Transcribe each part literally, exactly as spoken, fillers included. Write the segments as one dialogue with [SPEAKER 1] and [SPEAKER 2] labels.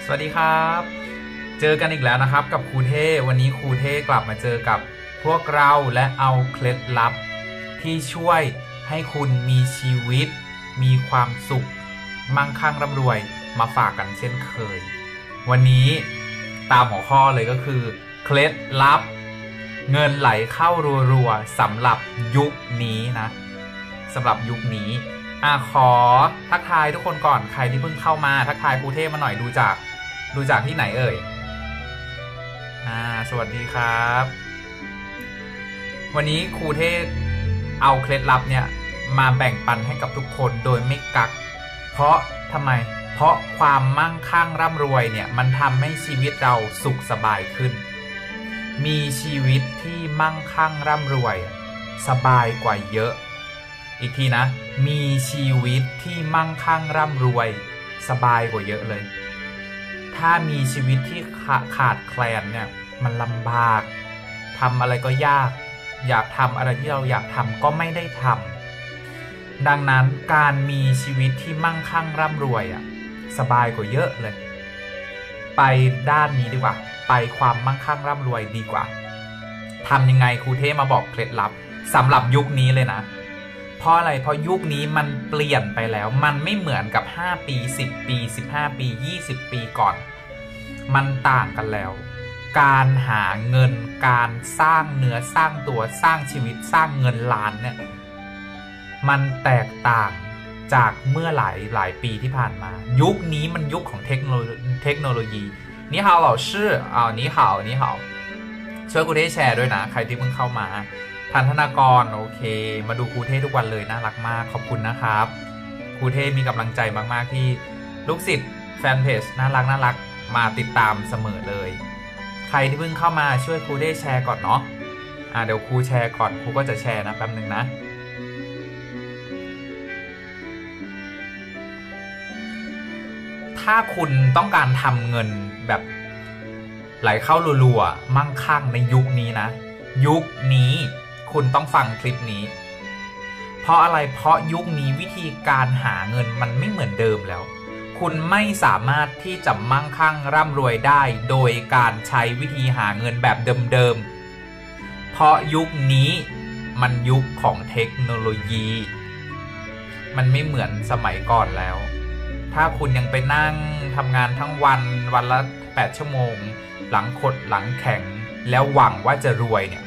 [SPEAKER 1] สวัสดีครับเจอกันอีกแล้วนะครับกับครูเท่วันนี้ครูเท่กลับมาเจอกับพวกเราและเอาเคล็ดลับที่ช่วยให้คุณมีชีวิตมีความสุขมั่งคั่งร่ำรวยมาฝากกันเช่นเคยวันนี้ตามหัวข้อเลยก็คือเคล็ดลับเงินไหลเข้ารัวๆสำหรับยุคนี้นะสำหรับยุคนี้อ่ะขอทักทายทุกคนก่อนใครที่เพิ่งเข้ามาทักทายครูเทพมาหน่อยดูจากดูจากที่ไหนเอ่ยอ่าสวัสดีครับวันนี้ครูเทพเอาเคล็ดลับเนี่ยมาแบ่งปันให้กับทุกคนโดยไม่กักเพราะทำไมเพราะความมั่งคั่งร่ำรวยเนี่ยมันทำให้ชีวิตเราสุขสบายขึ้นมีชีวิตที่มั่งคั่งร่ำรวยสบายกว่าเยอะอีกทีนะมีชีวิตที่มั่งคั่งร่ำรวยสบายกว่าเยอะเลยถ้ามีชีวิตที่ขาดแคลนเนี่ยมันลำบากทำอะไรก็ยากอยากทำอะไรที่เราอยากทำก็ไม่ได้ทำดังนั้นการมีชีวิตที่มั่งคั่งร่ำรวยอ่ะสบายกว่าเยอะเลยไปด้านนี้ดีกว่าไปความมั่งคั่งร่ำรวยดีกว่าทำยังไงครูเทพมาบอกเคล็ดลับสำหรับยุคนี้เลยนะเพราะอะไรเพราะยุคนี้มันเปลี่ยนไปแล้วมันไม่เหมือนกับห้าปีสิบปีสิบห้าปียี่สิบปีก่อนมันต่างกันแล้วการหาเงินการสร้างเนื้อสร้างตัวสร้างชีวิตสร้างเงินล้านเนี่ยมันแตกต่างจากเมื่อหลายหลายปีที่ผ่านมายุคนี้มันยุคของเทคโนโลยีเทคโนโลยีนี่ฮาวเหล่าชื่ออ่านี่ฮาวนี่ฮาวช่วยครูเทพแชร์ด้วยนะใครที่เพิ่งเข้ามาทันธนากรโอเคมาดูครูเทพทุกวันเลยน่ารักมากขอบคุณนะครับครูเทพมีกำลังใจมากๆที่ลูกศิษย์แฟนเพจน่ารักน่ารักมาติดตามเสมอเลยใครที่เพิ่งเข้ามาช่วยครูเทพแชร์ก่อนเนาะอ่าเดี๋ยวครูแชร์ก่อนครูก็จะแชร์นะแป๊บนึงนะถ้าคุณต้องการทำเงินแบบไหลเข้ารัวๆมั่งคั่งในยุคนี้นะยุคนี้คุณต้องฟังคลิปนี้เพราะอะไรเพราะยุคนี้วิธีการหาเงินมันไม่เหมือนเดิมแล้วคุณไม่สามารถที่จะมั่งคั่งร่ำรวยได้โดยการใช้วิธีหาเงินแบบเดิมๆเพราะยุคนี้มันยุคของเทคโนโลยีมันไม่เหมือนสมัยก่อนแล้วถ้าคุณยังไปนั่งทำงานทั้งวันวันละแปดชั่วโมงหลังขดหลังแข็งแล้วหวังว่าจะรวยเนี่ย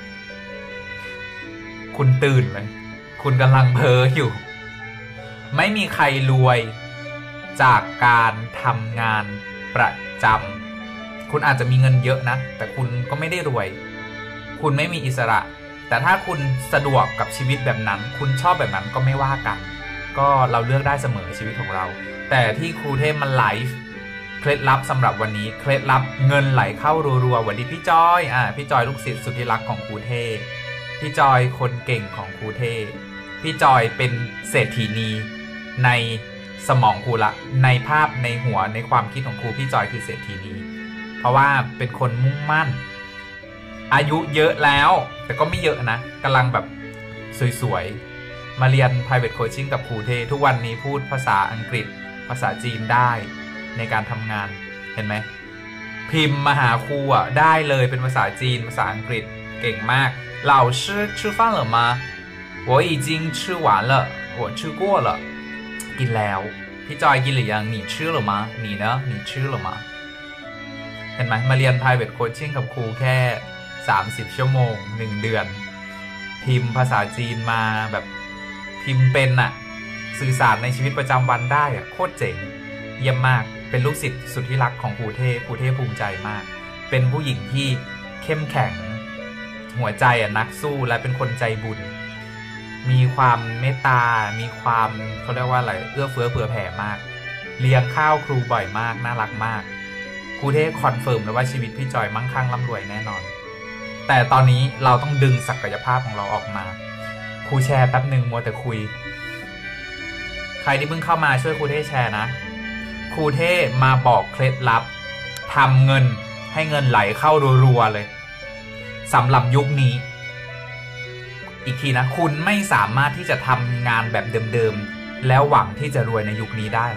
[SPEAKER 1] คุณตื่นเลยคุณกำลังเพ้ออยู่ไม่มีใครรวยจากการทำงานประจำคุณอาจจะมีเงินเยอะนะแต่คุณก็ไม่ได้รวยคุณไม่มีอิสระแต่ถ้าคุณสะดวกกับชีวิตแบบนั้นคุณชอบแบบนั้นก็ไม่ว่ากันก็เราเลือกได้เสมอชีวิตของเราแต่ที่ครูเทพมันไลฟ์เคล็ดลับสำหรับวันนี้เคล็ดลับเงินไหลเข้ารัวๆวันนี้พี่จอยอ่าพี่จอยลูกศิษย์สุดที่รักของครูเทพพี่จอยคนเก่งของครูเทพพี่จอยเป็นเศรษฐีนีในสมองครูละในภาพในหัวในความคิดของครูพี่จอยคือเศรษฐีนีเพราะว่าเป็นคนมุ่งมั่นอายุเยอะแล้วแต่ก็ไม่เยอะนะกำลังแบบสวยๆมาเรียน private coaching กับครูเทพทุกวันนี้พูดภาษาอังกฤษภาษาจีนได้ในการทำงานเห็นไหมพิมพ์มาหาครูอ่ะได้เลยเป็นภาษาจีนภาษาอังกฤษเก่งมาก老师吃饭了吗我已经吃完了我吃过了กินแล้วพี่จอยกินหรือยัง你吃了吗你呢你吃了吗เห็นไหมมาเรียน private coaching กับครูแค่สามสิบชั่วโมงหนึ่งเดือนพิมพ์ภาษาจีนมาแบบพิมพ์เป็นอะสื่อสารในชีวิตประจำวันได้อะโคตรเจ๋งเยี่ยมมากเป็นลูกศิษย์สุดที่รักของครูเทพครูเทพภูมิใจมากเป็นผู้หญิงที่เข้มแข็งหัวใจอะนักสู้และเป็นคนใจบุญมีความเมตตามีความเขาเรียกว่าอะไรเอื้อเฟื้อเผื่อแผ่มากเลี้ยงข้าวครูบ่อยมากน่ารักมากครูเทพคอนเฟิร์มเลยว่าชีวิตพี่จอยมั่งคั่งร่ำรวยแน่นอนแต่ตอนนี้เราต้องดึงศักยภาพของเราออกมาครูแชร์แป๊บหนึ่งมัวแต่คุยใครที่เพิ่งเข้ามาช่วยครูเทพแชร์นะครูเทพมาบอกเคล็ดลับทำเงินให้เงินไหลเข้ารัวๆเลยสำหรับยุคนี้อีกทีนะคุณไม่สามารถที่จะทำงานแบบเดิมๆแล้วหวังที่จะรวยในยุคนี้ได้ล่ะ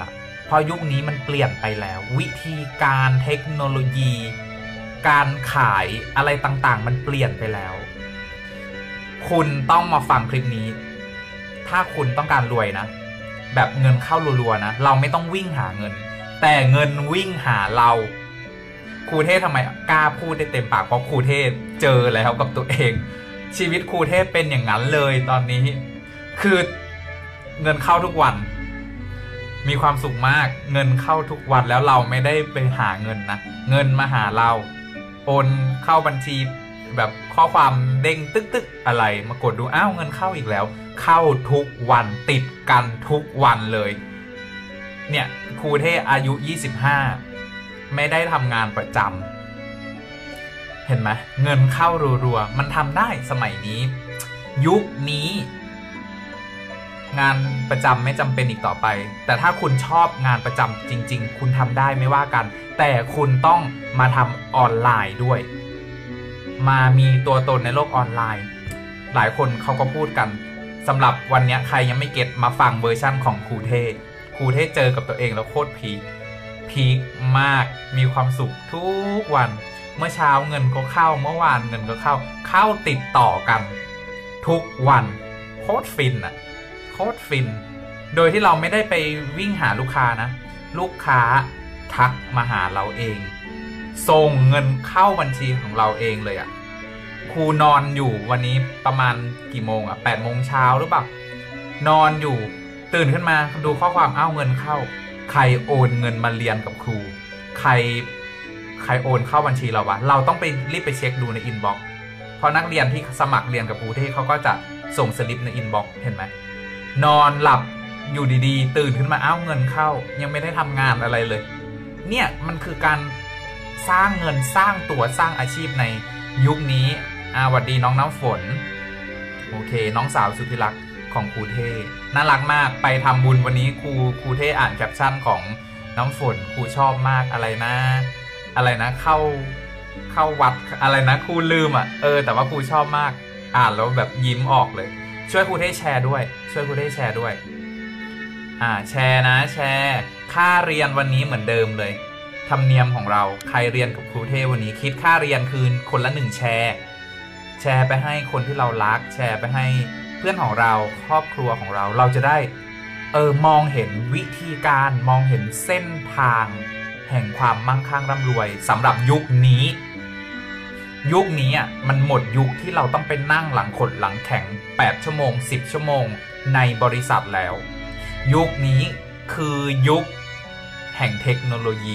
[SPEAKER 1] ราะยุคนี้มันเปลี่ยนไปแล้ววิธีการเทคโนโลยี การขายอะไรต่างๆมันเปลี่ยนไปแล้วคุณต้องมาฟังคลิปนี้ถ้าคุณต้องการรวยนะแบบเงินเข้ารัวๆนะเราไม่ต้องวิ่งหาเงินแต่เงินวิ่งหาเราครูเทพทำไมกล้าพูดได้เต็มปากเพราะครูเทพเจอแล้วกับตัวเองชีวิตครูเทพเป็นอย่างนั้นเลยตอนนี้คือเงินเข้าทุกวันมีความสุขมากเงินเข้าทุกวันแล้วเราไม่ได้ไปหาเงินนะเงินมาหาเราโอนเข้าบัญชีแบบข้อความเด้งตึ๊กๆอะไรมากดดูอ้าวเงินเข้าอีกแล้วเข้าทุกวันติดกันทุกวันเลยเนี่ยครูเทพอายุยี่สิบห้าไม่ได้ทำงานประจำเห็นไหมเงินเข้ารัวๆมันทำได้สมัยนี้ยุคนี้งานประจำไม่จำเป็นอีกต่อไปแต่ถ้าคุณชอบงานประจำจริงๆคุณทำได้ไม่ว่ากันแต่คุณต้องมาทำออนไลน์ด้วยมามีตัวตนในโลกออนไลน์หลายคนเขาก็พูดกันสำหรับวันนี้ใครยังไม่เก็ตมาฟังเวอร์ชั่นของครูเทพครูเทพเจอกับตัวเองแล้วโคตรพีคพีคมากมีความสุขทุกวันเมื่อเช้าเงินก็เข้าเมื่อวานเงินก็เข้าเข้าติดต่อกันทุกวันโคตรฟินอะโคตรฟินโดยที่เราไม่ได้ไปวิ่งหาลูกค้านะลูกค้าทักมาหาเราเองส่งเงินเข้าบัญชีของเราเองเลยอะครูนอนอยู่วันนี้ประมาณกี่โมงอะแปดโมงเช้าหรือเปล่านอนอยู่ตื่นขึ้นมาดูข้อความอ้าวเงินเข้าใครโอนเงินมาเรียนกับครูใครใครโอนเข้าบัญชีเราวะเราต้องไปรีบไปเช็คดูในอินบ็อกซ์เพราะนักเรียนที่สมัครเรียนกับครูเทพเขาก็จะส่งสลิปในอินบ็อกซ์เห็นไหมนอนหลับอยู่ดีๆตื่นขึ้นมาอ้าวเงินเข้ายังไม่ได้ทำงานอะไรเลยเนี่ยมันคือการสร้างเงินสร้างตัวสร้างอาชีพในยุคนี้อ่าสวัสดีน้องน้ำฝนโอเคน้องสาวสุดที่รักของครูเทพน่ารักมากไปทำบุญวันนี้ครูครูเทพอ่านแคปชั่นของน้ำฝนครูชอบมากอะไรนะอะไรนะเข้าเข้าวัดอะไรนะครูลืมอ่ะเออแต่ว่าครูชอบมากอ่านแล้วแบบยิ้มออกเลยช่วยครูเทพแชร์ด้วยช่วยครูเทพแชร์ด้วยอ่าแชร์นะแชร์ค่าเรียนวันนี้เหมือนเดิมเลยธรรมเนียมของเราใครเรียนกับครูเทพวันนี้คิดค่าเรียนคืนคนละหนึ่งแชร์แชร์ไปให้คนที่เรารักแชร์ไปให้เพื่อนของเราครอบครัวของเราเราจะได้เออมองเห็นวิธีการมองเห็นเส้นทางแห่งความมั่งคั่งร่ำรวยสำหรับยุคนี้ยุคนี้อ่ะมันหมดยุคที่เราต้องไปนั่งหลังขดหลังแข็งแปดชั่วโมงสิบชั่วโมงในบริษัทแล้วยุคนี้คือยุคแห่งเทคโนโลยี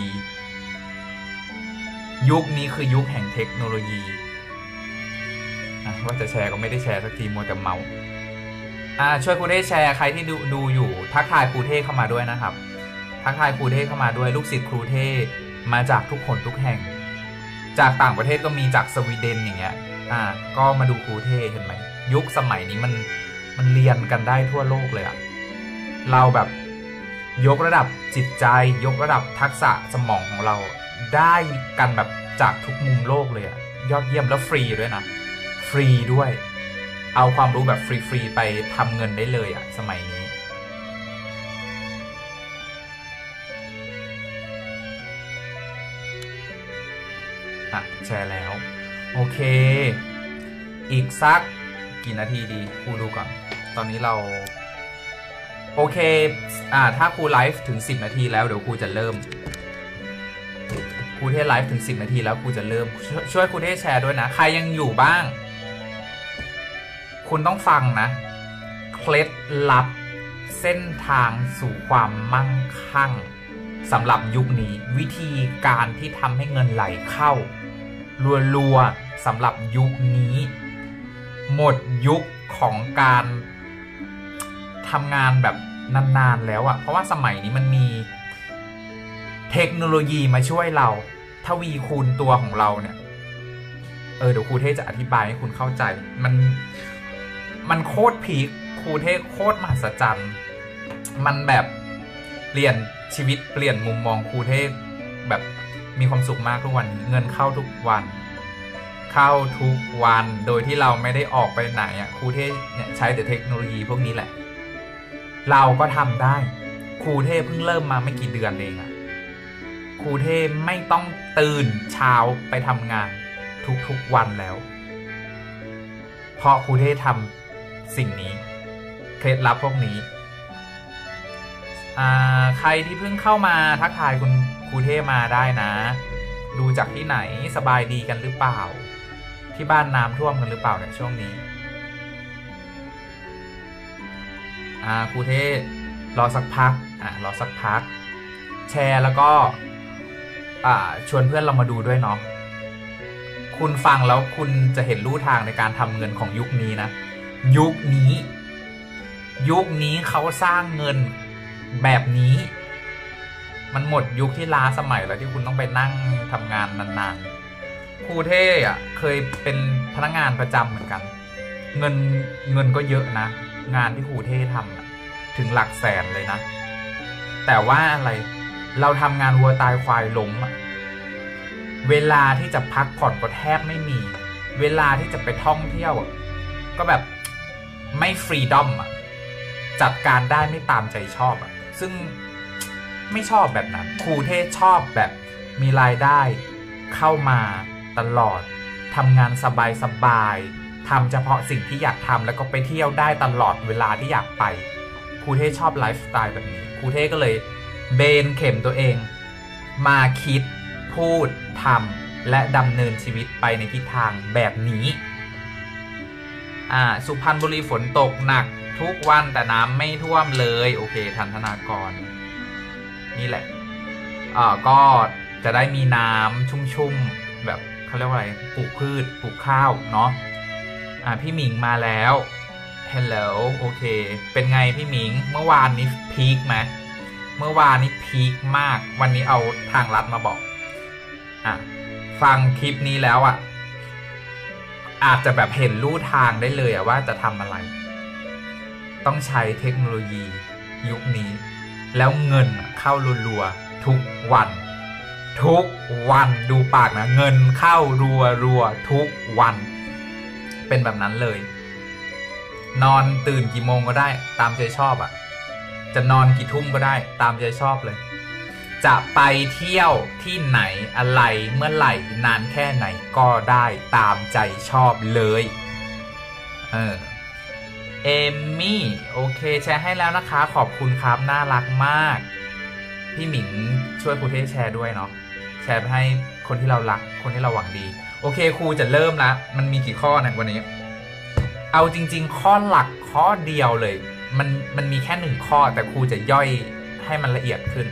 [SPEAKER 1] ยุคนี้คือยุคแห่งเทคโนโลยีว่าจะแชร์ก็ไม่ได้แชร์สักทีมัวแต่เมาอ่าช่วยครูเทพแชร์ใครที่ดูดูอยู่ทักทายครูเทพเข้ามาด้วยนะครับทักทายครูเทพเข้ามาด้วยลูกศิษย์ครูเทพมาจากทุกคนทุกแห่งจากต่างประเทศก็มีจากสวีเดนอย่างเงี้ยอ่าก็มาดูครูเทพเห็นไหมยุคสมัยนี้มันมันเรียนกันได้ทั่วโลกเลยอะเราแบบยกระดับจิตใจยกระดับทักษะสมองของเราได้กันแบบจากทุกมุมโลกเลยอะยอดเยี่ยมแล้วฟรีด้วยนะฟรีด้วยเอาความรู้แบบฟรีๆไปทำเงินได้เลยอะสมัยนี้อ่ะแชร์แล้วโอเคอีกสักกี่นาทีดีครูดูก่อนตอนนี้เราโอเคอ่าถ้าครูไลฟ์ถึงสิบนาทีแล้วเดี๋ยวครูจะเริ่มครูเทศไลฟ์ถึงสิบนาทีแล้วครูจะเริ่มชช่วยครูเทศแชร์ด้วยนะใครยังอยู่บ้างคุณต้องฟังนะเคล็ดลับเส้นทางสู่ความมั่งคั่งสำหรับยุคนี้วิธีการที่ทำให้เงินไหลเข้ารัวๆสำหรับยุคนี้หมดยุคของการทำงานแบบนานๆแล้วอะเพราะว่าสมัยนี้มันมีเทคโนโลยีมาช่วยเราทวีคูณตัวของเราเนี่ยเออเดี๋ยวครูเทพจะอธิบายให้คุณเข้าใจมันมันโคตรพีคครูเทพโคตรมหัศจรรย์มันแบบเปลี่ยนชีวิตเปลี่ยนมุมมองครูเทพแบบมีความสุขมากทุกวันเงินเข้าทุกวันเข้าทุกวันโดยที่เราไม่ได้ออกไปไหนอ่ะครูเทพเนี่ยใช้แต่เทคโนโลยีพวกนี้แหละเราก็ทำได้ครูเทพเพิ่งเริ่มมาไม่กี่เดือนเองอะครูเทพไม่ต้องตื่นเช้าไปทำงานทุกๆวันแล้วเพราะครูเทพทำสิ่งนี้เคล็ดลับพวกนี้ใครที่เพิ่งเข้ามาทักทายคุณครูเทพมาได้นะดูจากที่ไหนสบายดีกันหรือเปล่าที่บ้านน้ำท่วมกันหรือเปล่าในช่วงนี้อ่าครูเทพรอสักพักอ่ารอสักพักแชร์แล้วก็อ่าชวนเพื่อนเรามาดูด้วยเนาะคุณฟังแล้วคุณจะเห็นลู่ทางในการทำเงินของยุคนี้นะยุคนี้ยุคนี้เขาสร้างเงินแบบนี้มันหมดยุคที่ล้าสมัยแล้วที่คุณต้องไปนั่งทำงานนานๆครูเท่อะเคยเป็นพนักงานประจำเหมือนกันเงินเงินก็เยอะนะงานที่ครูเท่ทำถึงหลักแสนเลยนะแต่ว่าอะไรเราทำงานวัวตายควายล้มอะเวลาที่จะพักผ่อนก็แทบไม่มีเวลาที่จะไปท่องเที่ยวก็แบบไม่ฟรีดอมอะจัดการได้ไม่ตามใจชอบอะซึ่งไม่ชอบแบบนั้นครูเทศชอบแบบมีรายได้เข้ามาตลอดทำงานสบายๆทำเฉพาะสิ่งที่อยากทำแล้วก็ไปเที่ยวได้ตลอดเวลาที่อยากไปครูเทศชอบไลฟ์สไตล์แบบนี้ครูเทศก็เลยเบนเข็มตัวเองมาคิดพูดทำและดำเนินชีวิตไปในทิศทางแบบนี้อ่าสุพรรณบุรีฝนตกหนักทุกวันแต่น้ำไม่ท่วมเลยโอเคทันธนากรนี่แหละอ่าก็จะได้มีน้ำชุ่มๆแบบเขาเรียกว่าอะไรปลูกพืชปลูกข้าวเนาะอ่าพี่หมิงมาแล้วฮัลโหลโอเคเป็นไงพี่หมิงเมื่อวานนี้พีคไหมเมื่อวานนี้พีคมากวันนี้เอาทางลัดมาบอกอ่ะฟังคลิปนี้แล้วอ่ะอาจจะแบบเห็นลู่ทางได้เลยอ่ะว่าจะทำอะไรต้องใช้เทคโนโลยียุคนี้แล้วเงินเข้ารัวๆทุกวันทุกวันดูปากนะเงินเข้ารัวๆทุกวันเป็นแบบนั้นเลยนอนตื่นกี่โมงก็ได้ตามใจชอบอ่ะจะนอนกี่ทุ่มก็ได้ตามใจชอบเลยจะไปเที่ยวที่ไหนอะไรเมื่อไหร่นานแค่ไหนก็ได้ตามใจชอบเลยเออเอมมี่โอเคแชร์ให้แล้วนะคะขอบคุณครับน่ารักมากพี่หมิงช่วยครูเทศแชร์ด้วยเนาะแชร์ไปให้คนที่เรารักคนที่เราหวังดีโอเคครูจะเริ่มละมันมีกี่ข้อเนี่ยวันนี้เอาจริงๆข้อหลักข้อเดียวเลยมันมันมีแค่หนึ่งข้อแต่ครูจะย่อยให้มันละเอียดขึ้น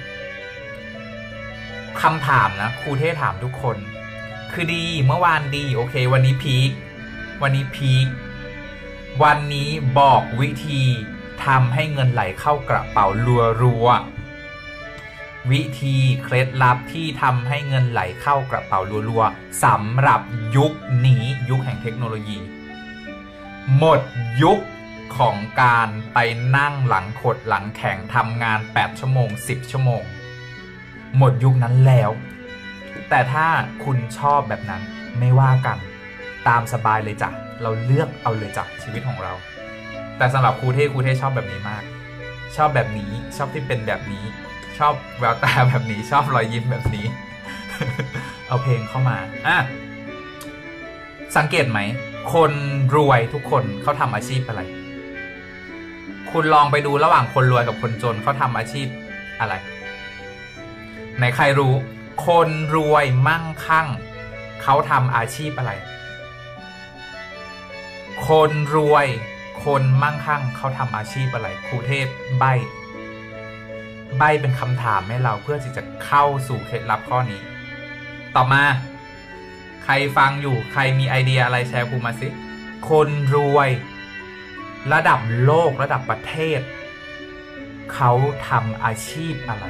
[SPEAKER 1] คำถามนะครูเทศถามทุกคนคือดีเมื่อวานดีโอเควันนี้พีควันนี้พีควันนี้บอกวิธีทำให้เงินไหลเข้ากระเป๋ารัวๆวิธีเคล็ดลับที่ทำให้เงินไหลเข้ากระเป๋ารัวๆสำหรับยุคนี้ยุคแห่งเทคโนโลยีหมดยุคของการไปนั่งหลังขดหลังแข็งทำงานแปดชั่วโมงสิบชั่วโมงหมดยุคนั้นแล้วแต่ถ้าคุณชอบแบบนั้นไม่ว่ากันตามสบายเลยจ้ะเราเลือกเอาเลยจ้ะชีวิตของเราแต่สำหรับครูเทศครูเทศชอบแบบนี้มากชอบแบบนี้ชอบที่เป็นแบบนี้ชอบแววตาแบบนี้ชอบรอยยิ้มแบบนี้ เอาเพลงเข้ามาอ่ะสังเกตไหมคนรวยทุกคนเขาทำอาชีพอะไรคุณลองไปดูระหว่างคนรวยกับคนจนเขาทำอาชีพอะไรไหนใครรู้คนรวยมั่งคั่งเขาทำอาชีพอะไรคนรวยคนมั่งคั่งเขาทำอาชีพอะไรครูเทพใบ้ใบ้เป็นคำถามให้เราเพื่อที่จะเข้าสู่เคล็ดลับข้อนี้ต่อมาใครฟังอยู่ใครมีไอเดียอะไรแชร์ครูมาสิคนรวยระดับโลกระดับประเทศเขาทำอาชีพอะไร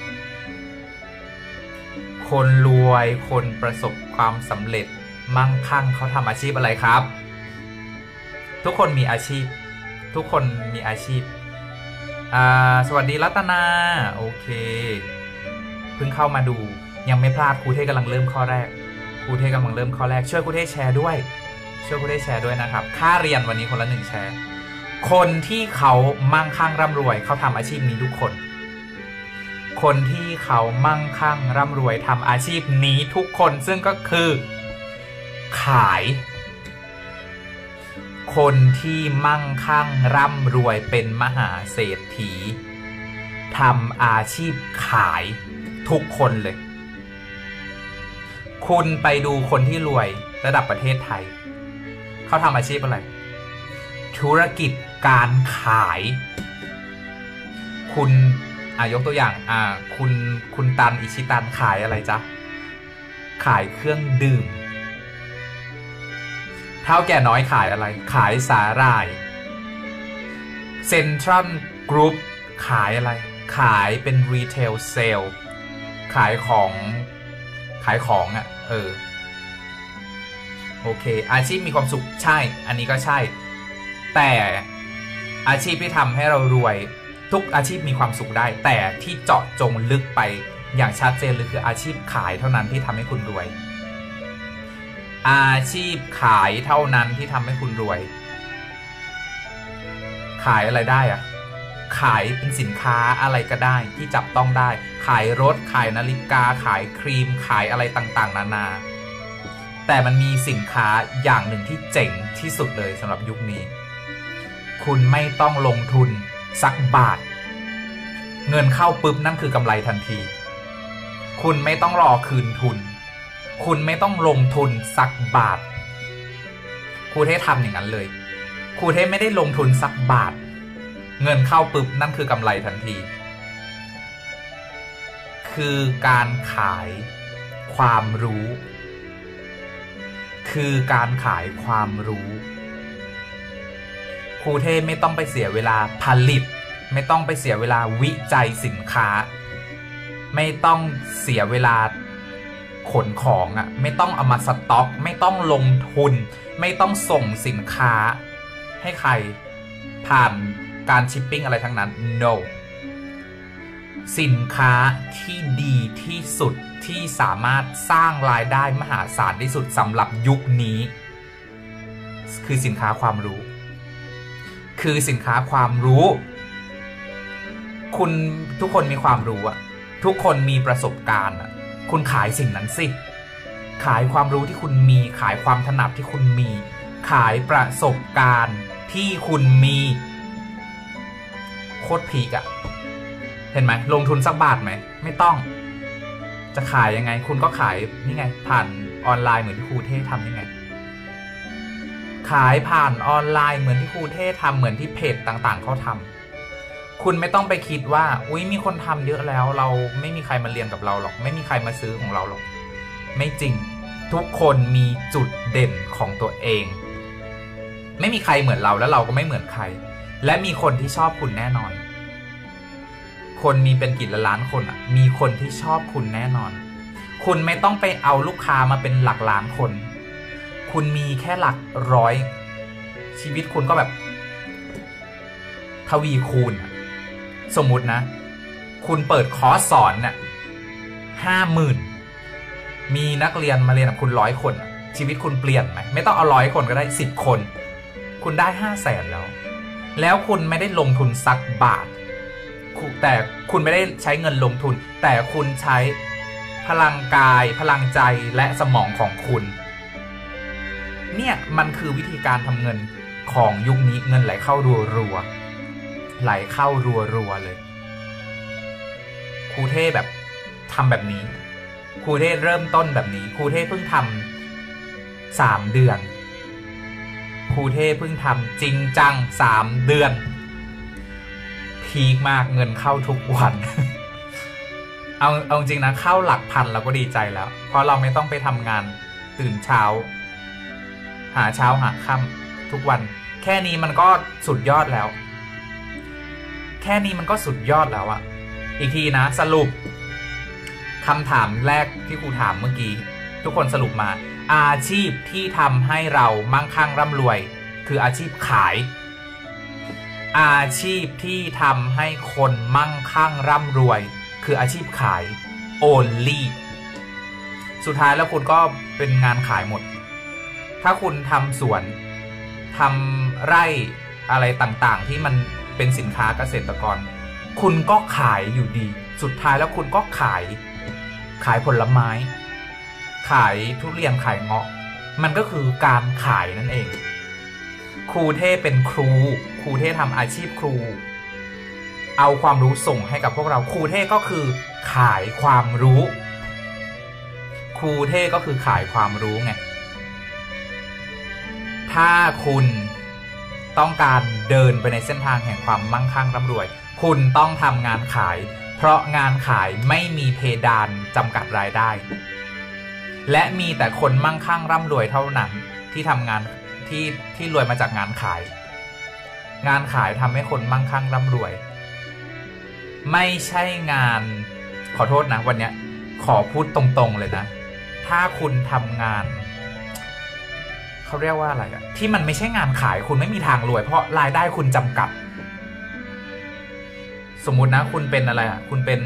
[SPEAKER 1] คนรวยคนประสบความสำเร็จมั่งคั่งเขาทำอาชีพอะไรครับทุกคนมีอาชีพทุกคนมีอาชีพอ่าสวัสดีรัตนาโอเคเพิ่งเข้ามาดูยังไม่พลาดครูเทศกำลังเริ่มข้อแรกครูเทศกำลังเริ่มข้อแรกช่วยครูเทศแชร์ด้วยช่วยครูเทศแชร์ด้วยนะครับค่าเรียนวันนี้คนละหนึ่งแชร์คนที่เขามั่งคั่งร่ำรวยเขาทำอาชีพนี้ทุกคนคนที่เขามั่งคั่งร่ำรวยทำอาชีพนี้ทุกคนซึ่งก็คือขายคนที่มั่งคั่งร่ำรวยเป็นมหาเศรษฐีทำอาชีพขายทุกคนเลยคุณไปดูคนที่รวยระดับประเทศไทยเขาทำอาชีพอะไรธุรกิจการขายคุณอ่ะยกตัวอย่างอ่าคุณคุณตันอิชิตันขายอะไรจ๊ะขายเครื่องดื่มเท่าแก่น้อยขายอะไรขายสาหร่ายเซ็นทรัลกรุ๊ปขายอะไรขายเป็นรีเทลเซลขายของขายของอ่ะเออโอเคอาชีพมีความสุขใช่อันนี้ก็ใช่แต่อาชีพที่ทำให้เรารวยทุกอาชีพมีความสุขได้แต่ที่เจาะจงลึกไปอย่างชัดเจนเลยคืออาชีพขายเท่านั้นที่ทำให้คุณรวยอาชีพขายเท่านั้นที่ทำให้คุณรวยขายอะไรได้อะขายเป็นสินค้าอะไรก็ได้ที่จับต้องได้ขายรถขายนาฬิกาขายครีมขายอะไรต่างๆนานาแต่มันมีสินค้าอย่างหนึ่งที่เจ๋งที่สุดเลยสำหรับยุคนี้คุณไม่ต้องลงทุนสักบาทเงินเข้าปุ๊บนั่นคือกำไรทันทีคุณไม่ต้องรอคืนทุนคุณไม่ต้องลงทุนสักบาทครูเทพทำอย่างนั้นเลยครูเทพไม่ได้ลงทุนสักบาทเงินเข้าปุ๊บนั่นคือกำไรทันทีคือการขายความรู้คือการขายความรู้ครูเทพไม่ต้องไปเสียเวลาผลิตไม่ต้องไปเสียเวลาวิจัยสินค้าไม่ต้องเสียเวลาขนของอ่ะไม่ต้องเอามาสต็อกไม่ต้องลงทุนไม่ต้องส่งสินค้าให้ใครผ่านการชิปปิ้งอะไรทั้งนั้น no สินค้าที่ดีที่สุดที่สามารถสร้างรายได้มหาศาลที่สุดสำหรับยุคนี้คือสินค้าความรู้คือสินค้าความรู้คุณทุกคนมีความรู้อะทุกคนมีประสบการณ์อะคุณขายสิ่งนั้นสิขายความรู้ที่คุณมีขายความถนัดที่คุณมีขายประสบการณ์ที่คุณมีโคตรพีกอะเห็นไหมลงทุนสักบาทไหมไม่ต้องจะขายยังไงคุณก็ขายนี่ไงผ่านออนไลน์เหมือนที่ครูเทพทำยังไงขายผ่านออนไลน์เหมือนที่ครูเทพทำเหมือนที่เพจต่างๆเขาทำคุณไม่ต้องไปคิดว่าอุ๊ยมีคนทำเยอะแล้วเราไม่มีใครมาเรียนกับเราหรอกไม่มีใครมาซื้อของเราหรอกไม่จริงทุกคนมีจุดเด่นของตัวเองไม่มีใครเหมือนเราแล้วเราก็ไม่เหมือนใครและมีคนที่ชอบคุณแน่นอนคนมีเป็นกี่ล้านคนอ่ะมีคนที่ชอบคุณแน่นอนคุณไม่ต้องไปเอาลูกค้ามาเป็นหลักล้านคนคุณมีแค่หลักร้อยชีวิตคุณก็แบบทวีคูณสมมุตินะคุณเปิดคอร์สสอนเนี่ยห้าหมื่นมีนักเรียนมาเรียนกับคุณร้อยคนชีวิตคุณเปลี่ยนไหมไม่ต้องเอาร้อยคนก็ได้สิบคนคุณได้ห้าแสนแล้วแล้วคุณไม่ได้ลงทุนสักบาทแต่คุณไม่ได้ใช้เงินลงทุนแต่คุณใช้พลังกายพลังใจและสมองของคุณเนี่ยมันคือวิธีการทำเงินของยุคนี้เงินไหลเข้ารัวๆไหลเข้ารัวๆเลยครูเทพแบบทำแบบนี้ครูเทพเริ่มต้นแบบนี้ครูเทพเพิ่งทำสามเดือนครูเทพเพิ่งทำจริงจังสามเดือนพีคมากเงินเข้าทุกวัน เอาเอาจริงนะเข้าหลักพันเราก็ดีใจแล้วเพราะเราไม่ต้องไปทำงานตื่นเช้าหาเช้าหาค่ำทุกวันแค่นี้มันก็สุดยอดแล้วแค่นี้มันก็สุดยอดแล้วอะอีกทีนะสรุปคำถามแรกที่ครูถามเมื่อกี้ทุกคนสรุปมาอาชีพที่ทำให้เรามั่งคั่งร่ำรวยคืออาชีพขายอาชีพที่ทำให้คนมั่งคั่งร่ำรวยคืออาชีพขาย only สุดท้ายแล้วคุณก็เป็นงานขายหมดถ้าคุณทำสวนทำไร่อะไรต่างๆที่มันเป็นสินค้าเกษตรกรคุณก็ขายอยู่ดีสุดท้ายแล้วคุณก็ขายขายผลไม้ขายทุเรียนขายเงาะมันก็คือการขายนั่นเองครูเท่เป็นครูครูเท่ทำอาชีพครูเอาความรู้ส่งให้กับพวกเราครูเท่ก็คือขายความรู้ครูเท่ก็คือขายความรู้ไงถ้าคุณต้องการเดินไปในเส้นทางแห่งความมั่งคั่งร่ำรวยคุณต้องทำงานขายเพราะงานขายไม่มีเพดานจำกัดรายได้และมีแต่คนมั่งคั่งร่ำรวยเท่านั้นที่ทำงานที่ที่รวยมาจากงานขายงานขายทำให้คนมั่งคั่งร่ำรวยไม่ใช่งานขอโทษนะวันนี้ขอพูดตรงๆเลยนะถ้าคุณทำงานเขาเรียกว่าอะไรอะที่มันไม่ใช่งานขายคุณไม่มีทางรวยเพราะรายได้คุณจำกัดสมมุตินะคุณเป็นอะไรอะคุณเป็น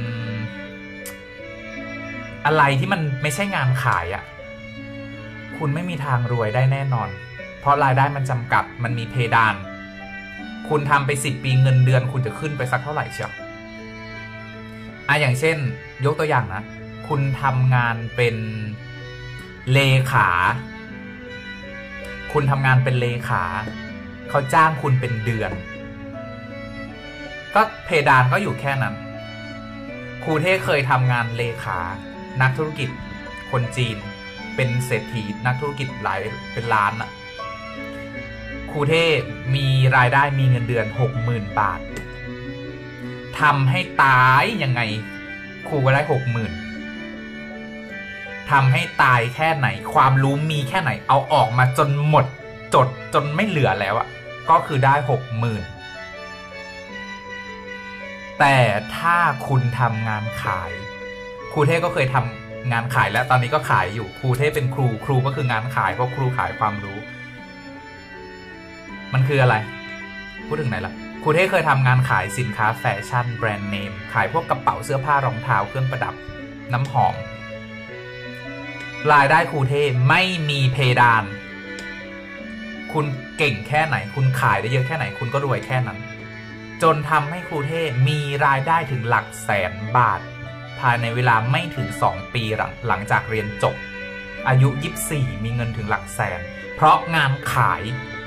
[SPEAKER 1] อะไรที่มันไม่ใช่งานขายอะคุณไม่มีทางรวยได้แน่นอนเพราะรายได้มันจำกัดมันมีเพดานคุณทำไปสิบปีเงินเดือนคุณจะขึ้นไปสักเท่าไหร่เชียวอ่ะอย่างเช่นยกตัวอย่างนะคุณทำงานเป็นเลขาคุณทำงานเป็นเลขาเขาจ้างคุณเป็นเดือนก็เพดานก็อยู่แค่นั้นครูเท่เคยทำงานเลขานักธุรกิจคนจีนเป็นเศรษฐีนักธุรกิจหลายเป็นล้านอะครูเท่มีรายได้มีเงินเดือน หกหมื่น บาททำให้ตายยังไงครูก็ได้ หกหมื่น ทำให้ตายแค่ไหนความรู้มีแค่ไหนเอาออกมาจนหมดจดจนไม่เหลือแล้วอะก็คือได้ หกหมื่น แต่ถ้าคุณทำงานขายครูเท่ก็เคยทำงานขายและตอนนี้ก็ขายอยู่ครูเท่เป็นครูครูก็คืองานขายเพราะครูขายความรู้มันคืออะไรพูดถึงไหนล่ะครูเท่เคยทำงานขายสินค้าแฟชั่นแบรนด์เนมขายพวกกระเป๋าเสื้อผ้ารองเท้าเครื่องประดับน้ำหอมรายได้ครูเท่ไม่มีเพดานคุณเก่งแค่ไหนคุณขายได้เยอะแค่ไหนคุณก็รวยแค่นั้นจนทำให้ครูเท่มีรายได้ถึงหลักแสนบาทภายในเวลาไม่ถึงสองปีหลังหลังจากเรียนจบอายุยี่สิบสี่มีเงินถึงหลักแสนเพราะงานขาย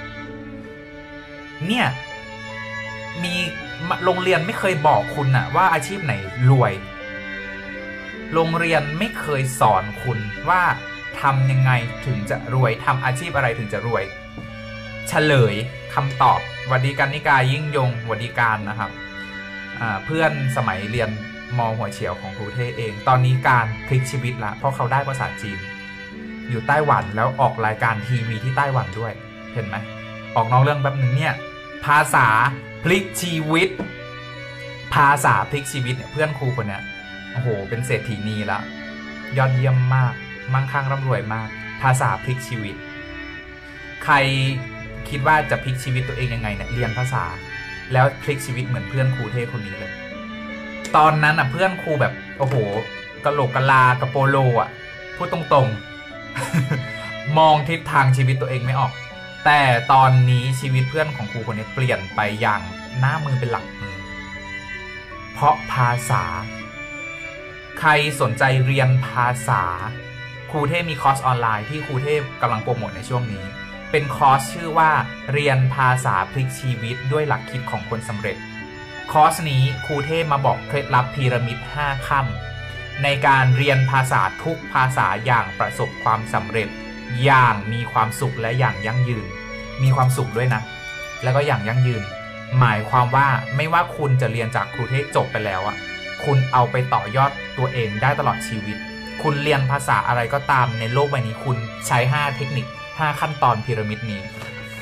[SPEAKER 1] เนี่ยมีโรงเรียนไม่เคยบอกคุณนะว่าอาชีพไหนรวยโรงเรียนไม่เคยสอนคุณว่าทำยังไงถึงจะรวยทำอาชีพอะไรถึงจะรวยเฉลยคำตอบวดีการนิกายยิ่งยงวดีการนะครับเพื่อนสมัยเรียนม.หัวเฉียวของครูเท่เองตอนนี้การพลิกชีวิตละเพราะเขาได้ภาษาจีนอยู่ไต้หวันแล้วออกรายการทีวีที่ไต้หวันด้วยเห็นไหมออกนอกเรื่องแบบนึงเนี่ยภาษาพลิกชีวิตภาษาพลิกชีวิตเนี่ยเพื่อนครูคนเนี้ยโอ้โหเป็นเศรษฐีนีละยอดเยี่ยมมากมั่งคั่งร่ำรวยมากภาษาพลิกชีวิตใครคิดว่าจะพลิกชีวิตตัวเองยังไงเนี่ยเรียนภาษาแล้วพลิกชีวิตเหมือนเพื่อนครูเท่คนนี้เลยตอนนั้นอ่ะเพื่อนครูแบบโอ้โหกะโหลกกะลากระโปโลอ่ะพูดตรงๆมองทิศทางชีวิตตัวเองไม่ออกแต่ตอนนี้ชีวิตเพื่อนของครูคนนี้เปลี่ยนไปอย่างหน้ามือเป็นหลังมือเพราะภาษาใครสนใจเรียนภาษาครูเท่มีคอร์สออนไลน์ที่ครูเท่กำลังโปรโมทในช่วงนี้เป็นคอร์สชื่อว่าเรียนภาษาพลิกชีวิตด้วยหลักคิดของคนสำเร็จคอร์สนี้ครูเท่มาบอกเคล็ดลับพีระมิดห้าขั้นในการเรียนภาษาทุกภาษาอย่างประสบความสำเร็จอย่างมีความสุขและอย่างยั่งยืนมีความสุขด้วยนะแล้วก็อย่างยั่งยืนหมายความว่าไม่ว่าคุณจะเรียนจากครูเท่จบไปแล้วอ่ะคุณเอาไปต่อยอดตัวเองได้ตลอดชีวิตคุณเรียนภาษาอะไรก็ตามในโลกใบนี้คุณใช้ห้าเทคนิคห้าขั้นตอนพีระมิดนี้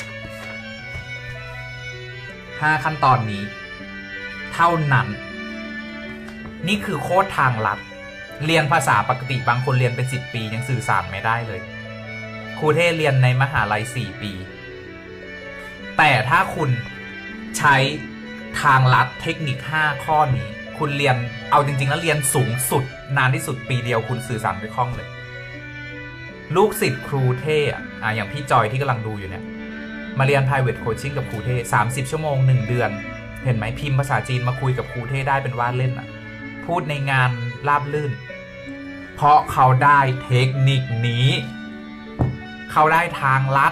[SPEAKER 1] ห้าขั้นตอนนี้เท่านั้นนี่คือโคตรทางลัดเรียนภาษาปกติบางคนเรียนเป็นสิบปียังสื่อสารไม่ได้เลยครูเท่เรียนในมหาลัยสี่ปีแต่ถ้าคุณใช้ทางลัดเทคนิคห้าข้อนี้คุณเรียนเอาจริงๆแล้วเรียนสูงสุดนานที่สุดปีเดียวคุณสื่อสารได้คล่องเลยลูกศิษย์ครูเท่อะอ่ะอย่างพี่จอยที่กำลังดูอยู่เนี่ยมาเรียน private coaching กับครูเท่สามสิบชั่วโมงหนึ่งเดือนเห็นไหมพิมพ์ภาษาจีนมาคุยกับครูเท่ได้เป็นว่าเล่นอ่ะพูดในงานราบลื่นเพราะเขาได้เทคนิคนี้เขาได้ทางลัด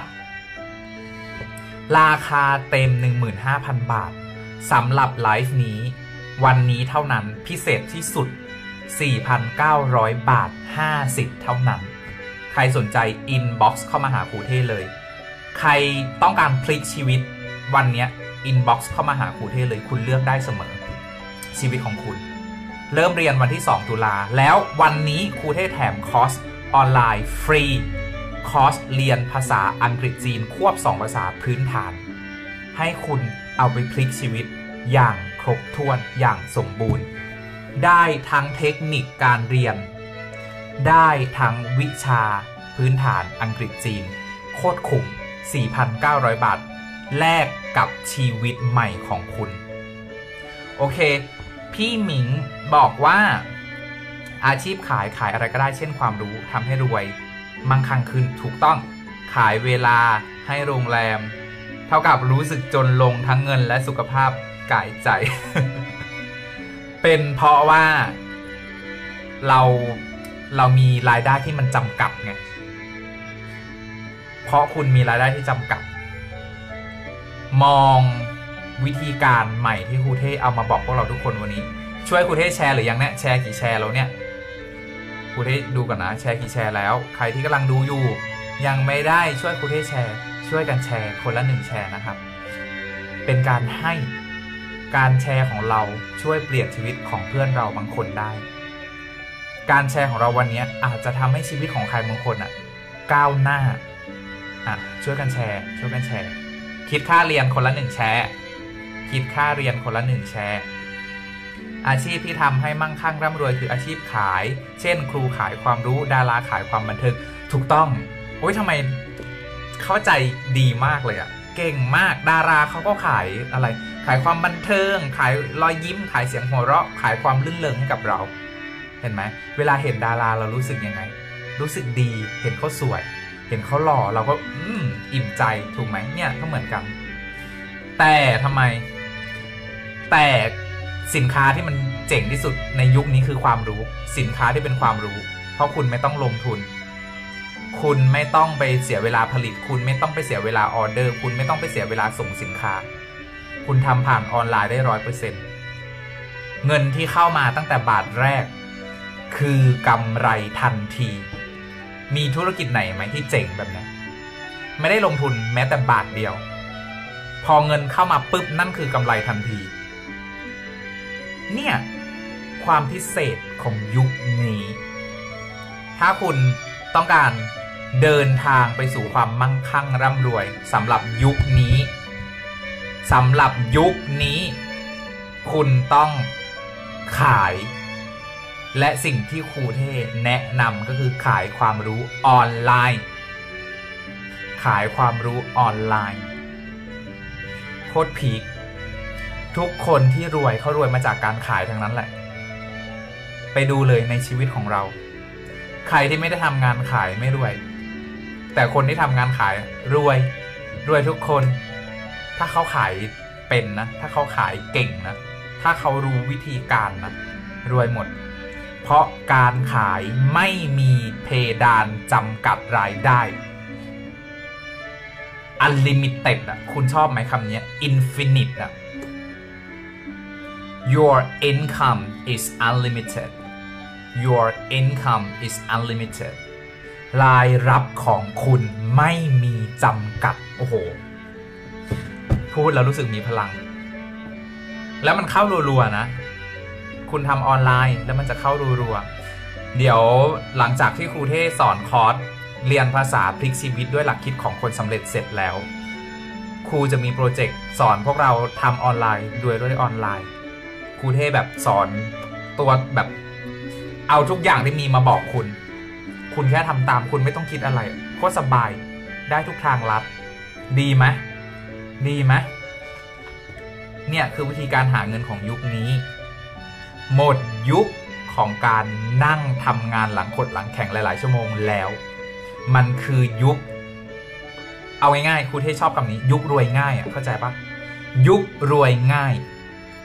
[SPEAKER 1] ราคาเต็ม หนึ่งหมื่นห้าพัน บาทสำหรับไลฟ์นี้วันนี้เท่านั้นพิเศษที่สุด สี่พันเก้าร้อย บาทห้าสิบเท่านั้นใครสนใจอินบ็อกซ์เข้ามาหาครูเท่เลยใครต้องการพลิกชีวิตวันนี้อินบ็อกซ์เข้ามาหาครูเท่เลยคุณเลือกได้เสมอชีวิตของคุณเริ่มเรียนวันที่สองตุลาแล้ววันนี้ครูเท่แถมคอร์สออนไลน์ฟรีคอร์สเรียนภาษาอังกฤษจีนควบสองภาษาพื้นฐานให้คุณเอาไปพลิกชีวิตอย่างครบถ้วนอย่างสมบูรณ์ได้ทั้งเทคนิคการเรียนได้ทั้งวิชาพื้นฐานอังกฤษจีนโคตรคุ้ม สี่พันเก้าร้อย บาทแลกกับชีวิตใหม่ของคุณโอเคพี่หมิงบอกว่าอาชีพขายขายอะไรก็ได้เช่นความรู้ทำให้รวยมั่งคั่งขึ้นถูกต้องขายเวลาให้โรงแรมเท่ากับรู้สึกจนลงทั้งเงินและสุขภาพกายใจ เป็นเพราะว่าเราเรามีรายได้ที่มันจำกัดไงเพราะคุณมีรายได้ที่จำกัดมองวิธีการใหม่ที่ครูเท่เอามาบอกพวกเราทุกคนวันนี้ช่วยครูเท่แชร์หรือยังเนี่ยแชร์กี่แชร์แล้วเนี่ยครูเท่ดูกันนะแชร์กี่แชร์แล้วใครที่กำลังดูอยู่ยังไม่ได้ช่วยครูเท่แชร์ช่วยกันแชร์คนละหนึ่งแชร์นะครับเป็นการให้การแชร์ของเราช่วยเปลี่ยนชีวิตของเพื่อนเราบางคนได้การแชร์ของเราวันนี้อาจจะทำให้ชีวิตของใครบางคนอ่ะก้าวหน้าอ่ะช่วยกันแชร์ช่วยกันแชร์คิดค่าเรียนคนละหนึ่งแชร์คิดค่าเรียนคนละหนึ่งแชร์อาชีพที่ทำให้มั่งคั่งร่ำรวยคืออาชีพขายเช่นครูขายความรู้ดาราขายความบันเทิงถูกต้องโอ๊ยทำไมเข้าใจดีมากเลยอ่ะเก่งมากดาราเขาก็ขายอะไรขายความบันเทิงขายรอยยิ้มขายเสียงหัวเราะขายความลื่นเริงให้กับเราเห็นไหมเวลาเห็นดาราเรารู้สึกยังไงรู้สึกดีเห็นเขาสวยเห็นเขาหล่อเราก็อืมอิ่มใจถูกไหมเนี่ยก็เหมือนกันแต่ทำไมแต่สินค้าที่มันเจ๋งที่สุดในยุคนี้คือความรู้สินค้าที่เป็นความรู้เพราะคุณไม่ต้องลงทุนคุณไม่ต้องไปเสียเวลาผลิตคุณไม่ต้องไปเสียเวลาออเดอร์คุณไม่ต้องไปเสียเวลาส่งสินค้าคุณทำผ่านออนไลน์ได้ร้อยเปอร์เซ็นต์เงินที่เข้ามาตั้งแต่บาทแรกคือกำไรทันทีมีธุรกิจไหนไหมที่เจ๋งแบบนี้ไม่ได้ลงทุนแม้แต่บาทเดียวพอเงินเข้ามาปุ๊บนั่นคือกำไรทันทีเนี่ยความพิเศษของยุคนี้ถ้าคุณต้องการเดินทางไปสู่ความมั่งคั่งร่ำรวยสำหรับยุคนี้สำหรับยุคนี้คุณต้องขายและสิ่งที่ครูเท่แนะนำก็คือขายความรู้ออนไลน์ขายความรู้ออนไลน์โคตรพีคทุกคนที่รวยเขารวยมาจากการขายทั้งนั้นแหละไปดูเลยในชีวิตของเราใครที่ไม่ได้ทำงานขายไม่รวยแต่คนที่ทำงานขายรวยรวยทุกคนถ้าเขาขายเป็นนะถ้าเขาขายเก่งนะถ้าเขารู้วิธีการนะรวยหมดเพราะการขายไม่มีเพดานจำกัดรายได้ unlimited อ่ะคุณชอบไหมคำนี้ infinite อ่ะ your income is unlimited your income is unlimited รายรับของคุณไม่มีจำกัดโอ้โหพูดแล้วรู้สึกมีพลังแล้วมันเข้ารัวๆนะคุณทำออนไลน์แล้วมันจะเข้ารัวๆเดี๋ยวหลังจากที่ครูเท่สอนคอร์สเรียนภาษาพลิกชีวิตด้วยหลักคิดของคนสำเร็จเสร็จแล้วครูจะมีโปรเจกต์สอนพวกเราทำออนไลน์ด้วยด้วยออนไลน์ครูเท่แบบสอนตัวแบบเอาทุกอย่างที่มีมาบอกคุณคุณแค่ทำตามคุณไม่ต้องคิดอะไรโคตรสบายได้ทุกทางลัดดีไหมดีไหมเนี่ยคือวิธีการหาเงินของยุคนี้หมดยุคของการนั่งทำงานหลังขดหลังแข่งหลายๆชั่วโมงแล้วมันคือยุคเอาง่ายๆครูเท่ชอบคำนี้ยุครวยง่ายอ่ะเข้าใจปะยุครวยง่าย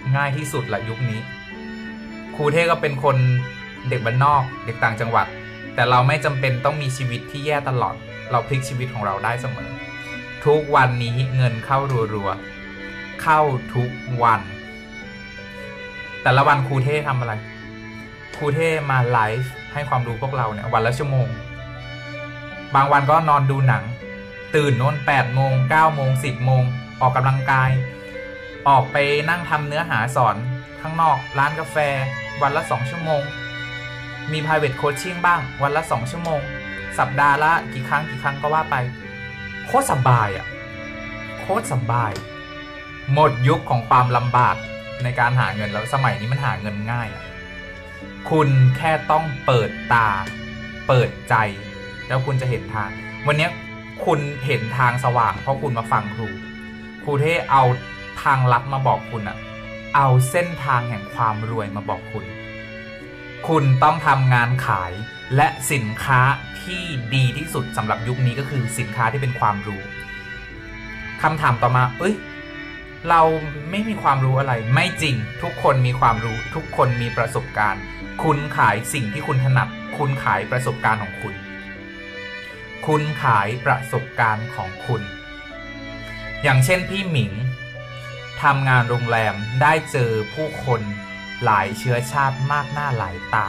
[SPEAKER 1] ง่ายที่สุดละยุคนี้ครูเท่ก็เป็นคนเด็กบ้านนอกเด็กต่างจังหวัดแต่เราไม่จำเป็นต้องมีชีวิตที่แย่ตลอดเราพลิกชีวิตของเราได้เสมอทุกวันนี้เงินเข้ารัวๆเข้าทุกวันแต่ละวันครูเท่ทำอะไรครูเท่มาไลฟ์ให้ความรู้พวกเราเนี่ยวันละชั่วโมงบางวันก็นอนดูหนังตื่นโน่นแปดโมงเก้าโมงสิบโมงออกกำลังกายออกไปนั่งทำเนื้อหาสอนข้างนอกร้านกาแฟวันละสองชั่วโมงมี private coaching บ้างวันละสองชั่วโมงสัปดาห์ละกี่ครั้งกี่ครั้งก็ว่าไปโคตรสบายอ่ะโคตรสบายหมดยุคของความลำบากในการหาเงินแล้วสมัยนี้มันหาเงินง่ายอ่ะคุณแค่ต้องเปิดตาเปิดใจแล้วคุณจะเห็นทางวันนี้คุณเห็นทางสว่างเพราะคุณมาฟังครูครูเท่เอาทางลัดมาบอกคุณอ่ะเอาเส้นทางแห่งความรวยมาบอกคุณคุณต้องทำงานขายและสินค้าที่ดีที่สุดสำหรับยุคนี้ก็คือสินค้าที่เป็นความรู้คำถามต่อมาเอ้ยเราไม่มีความรู้อะไรไม่จริงทุกคนมีความรู้ทุกคนมีประสบการณ์คุณขายสิ่งที่คุณถนัดคุณขายประสบการณ์ของคุณคุณขายประสบการณ์ของคุณอย่างเช่นพี่หมิงทำงานโรงแรมได้เจอผู้คนหลายเชื้อชาติมากหน้าหลายตา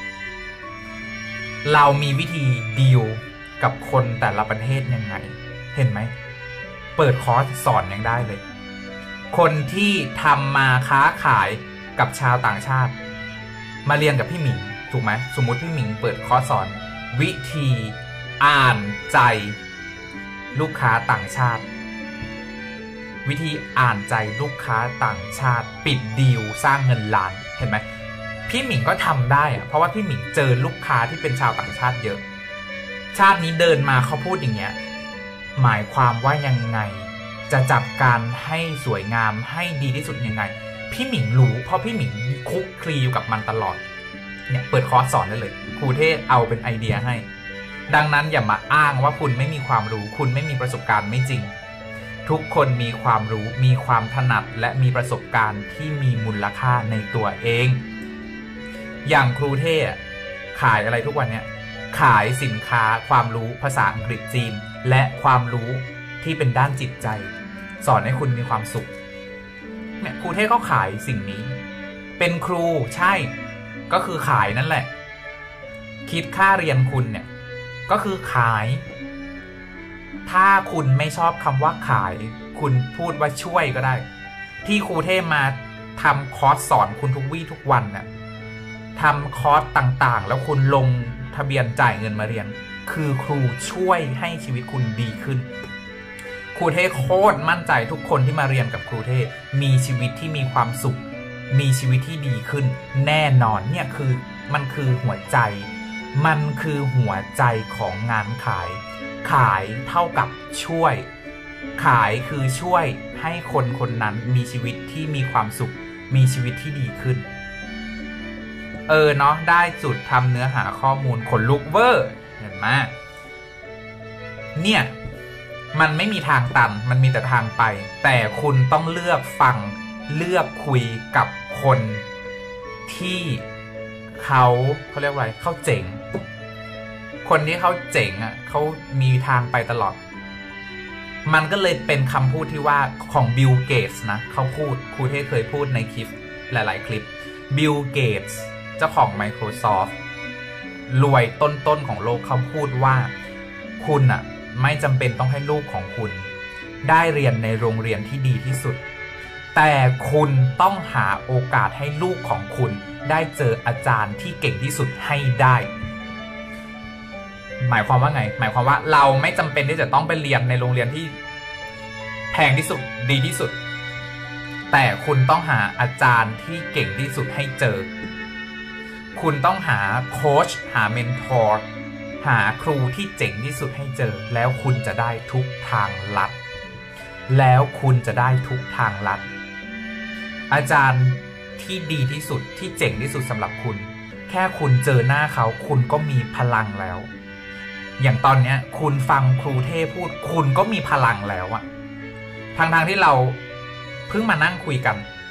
[SPEAKER 1] เรามีวิธีดีลกับคนแต่ละประเทศยังไงเห็นไหมเปิดคอร์สสอนยังได้เลยคนที่ทำมาค้าขายกับชาวต่างชาติมาเรียนกับพี่หมิงถูกไหมสมมุติพี่หมิงเปิดคอร์สสอนวิธีอ่านใจลูกค้าต่างชาติวิธีอ่านใจลูกค้าต่างชาติปิดดีลสร้างเงินล้านเห็นไหมพี่หมิงก็ทำได้อะเพราะว่าพี่หมิงเจอลูกค้าที่เป็นชาวต่างชาติเยอะชาตินี้เดินมาเขาพูดอย่างเงี้ยหมายความว่ายังไงจะจัดการให้สวยงามให้ดีที่สุดยังไงพี่หมิงรู้เพราะพี่หมิงคุกคลีอยู่กับมันตลอดเนี่ยเปิดคอร์สสอนได้เลยครูเทศเอาเป็นไอเดียให้ดังนั้นอย่ามาอ้างว่าคุณไม่มีความรู้คุณไม่มีประสบการณ์ไม่จริงทุกคนมีความรู้มีความถนัดและมีประสบการณ์ที่มีมูลค่าในตัวเองอย่างครูเทศขายอะไรทุกวันเนี่ยขายสินค้าความรู้ภาษาอังกฤษจีนและความรู้ที่เป็นด้านจิตใจสอนให้คุณมีความสุขเนี่ยครูเทศก็ขายสิ่งนี้เป็นครูใช่ก็คือขายนั่นแหละคิดค่าเรียนคุณเนี่ยก็คือขายถ้าคุณไม่ชอบคำว่าขายคุณพูดว่าช่วยก็ได้ที่ครูเทพมาทำคอร์สสอนคุณทุกวี่ทุกวันน่ะทำคอร์สต่างๆแล้วคุณลงทะเบียนจ่ายเงินมาเรียนคือครูช่วยให้ชีวิตคุณดีขึ้นครูเทพโคตรมั่นใจทุกคนที่มาเรียนกับครูเทพมีชีวิตที่มีความสุขมีชีวิตที่ดีขึ้นแน่นอนเนี่ยคือมันคือหัวใจมันคือหัวใจของงานขายขายเท่ากับช่วยขายคือช่วยให้คนคนนั้นมีชีวิตที่มีความสุขมีชีวิตที่ดีขึ้นเออเนาะได้จุดทำเนื้อหาข้อมูลขนลุกเวอร์เห็นไหมเนี่ยมันไม่มีทางตันมันมีแต่ทางไปแต่คุณต้องเลือกฟังเลือกคุยกับคนที่เขาเขาเรียกว่าอะไรเขาเจ๋งคนที่เขาเจ๋งอ่ะเขามีทางไปตลอดมันก็เลยเป็นคำพูดที่ว่าของบิล เกตส์นะเขาพูดครูเทพเคยพูดในคลิปหลายๆคลิปบิล เกตส์เจ้าของ Microsoft รวยต้นๆของโลกเขาพูดว่าคุณอ่ะไม่จำเป็นต้องให้ลูกของคุณได้เรียนในโรงเรียนที่ดีที่สุดแต่คุณต้องหาโอกาสให้ลูกของคุณได้เจออาจารย์ที่เก่งที่สุดให้ได้หมายความว่าไงหมายความว่าเราไม่จำเป็นที่จะต้องไปเรียนในโรงเรียนที่แพงที่สุดดีที่สุดแต่คุณต้องหาอาจารย์ที่เก่งที่สุดให้เจอคุณต้องหาโค้ชหาเมนทอร์หาครูที่เจ๋งที่สุดให้เจอแล้วคุณจะได้ทุกทางลัดแล้วคุณจะได้ทุกทางลัดอาจารย์ที่ดีที่สุดที่เจ๋งที่สุดสำหรับคุณแค่คุณเจอหน้าเขาคุณก็มีพลังแล้วอย่างตอนนี้คุณฟังครูเทพพูดคุณก็มีพลังแล้วอะทางทางที่เราเพิ่งมานั่งคุยกัน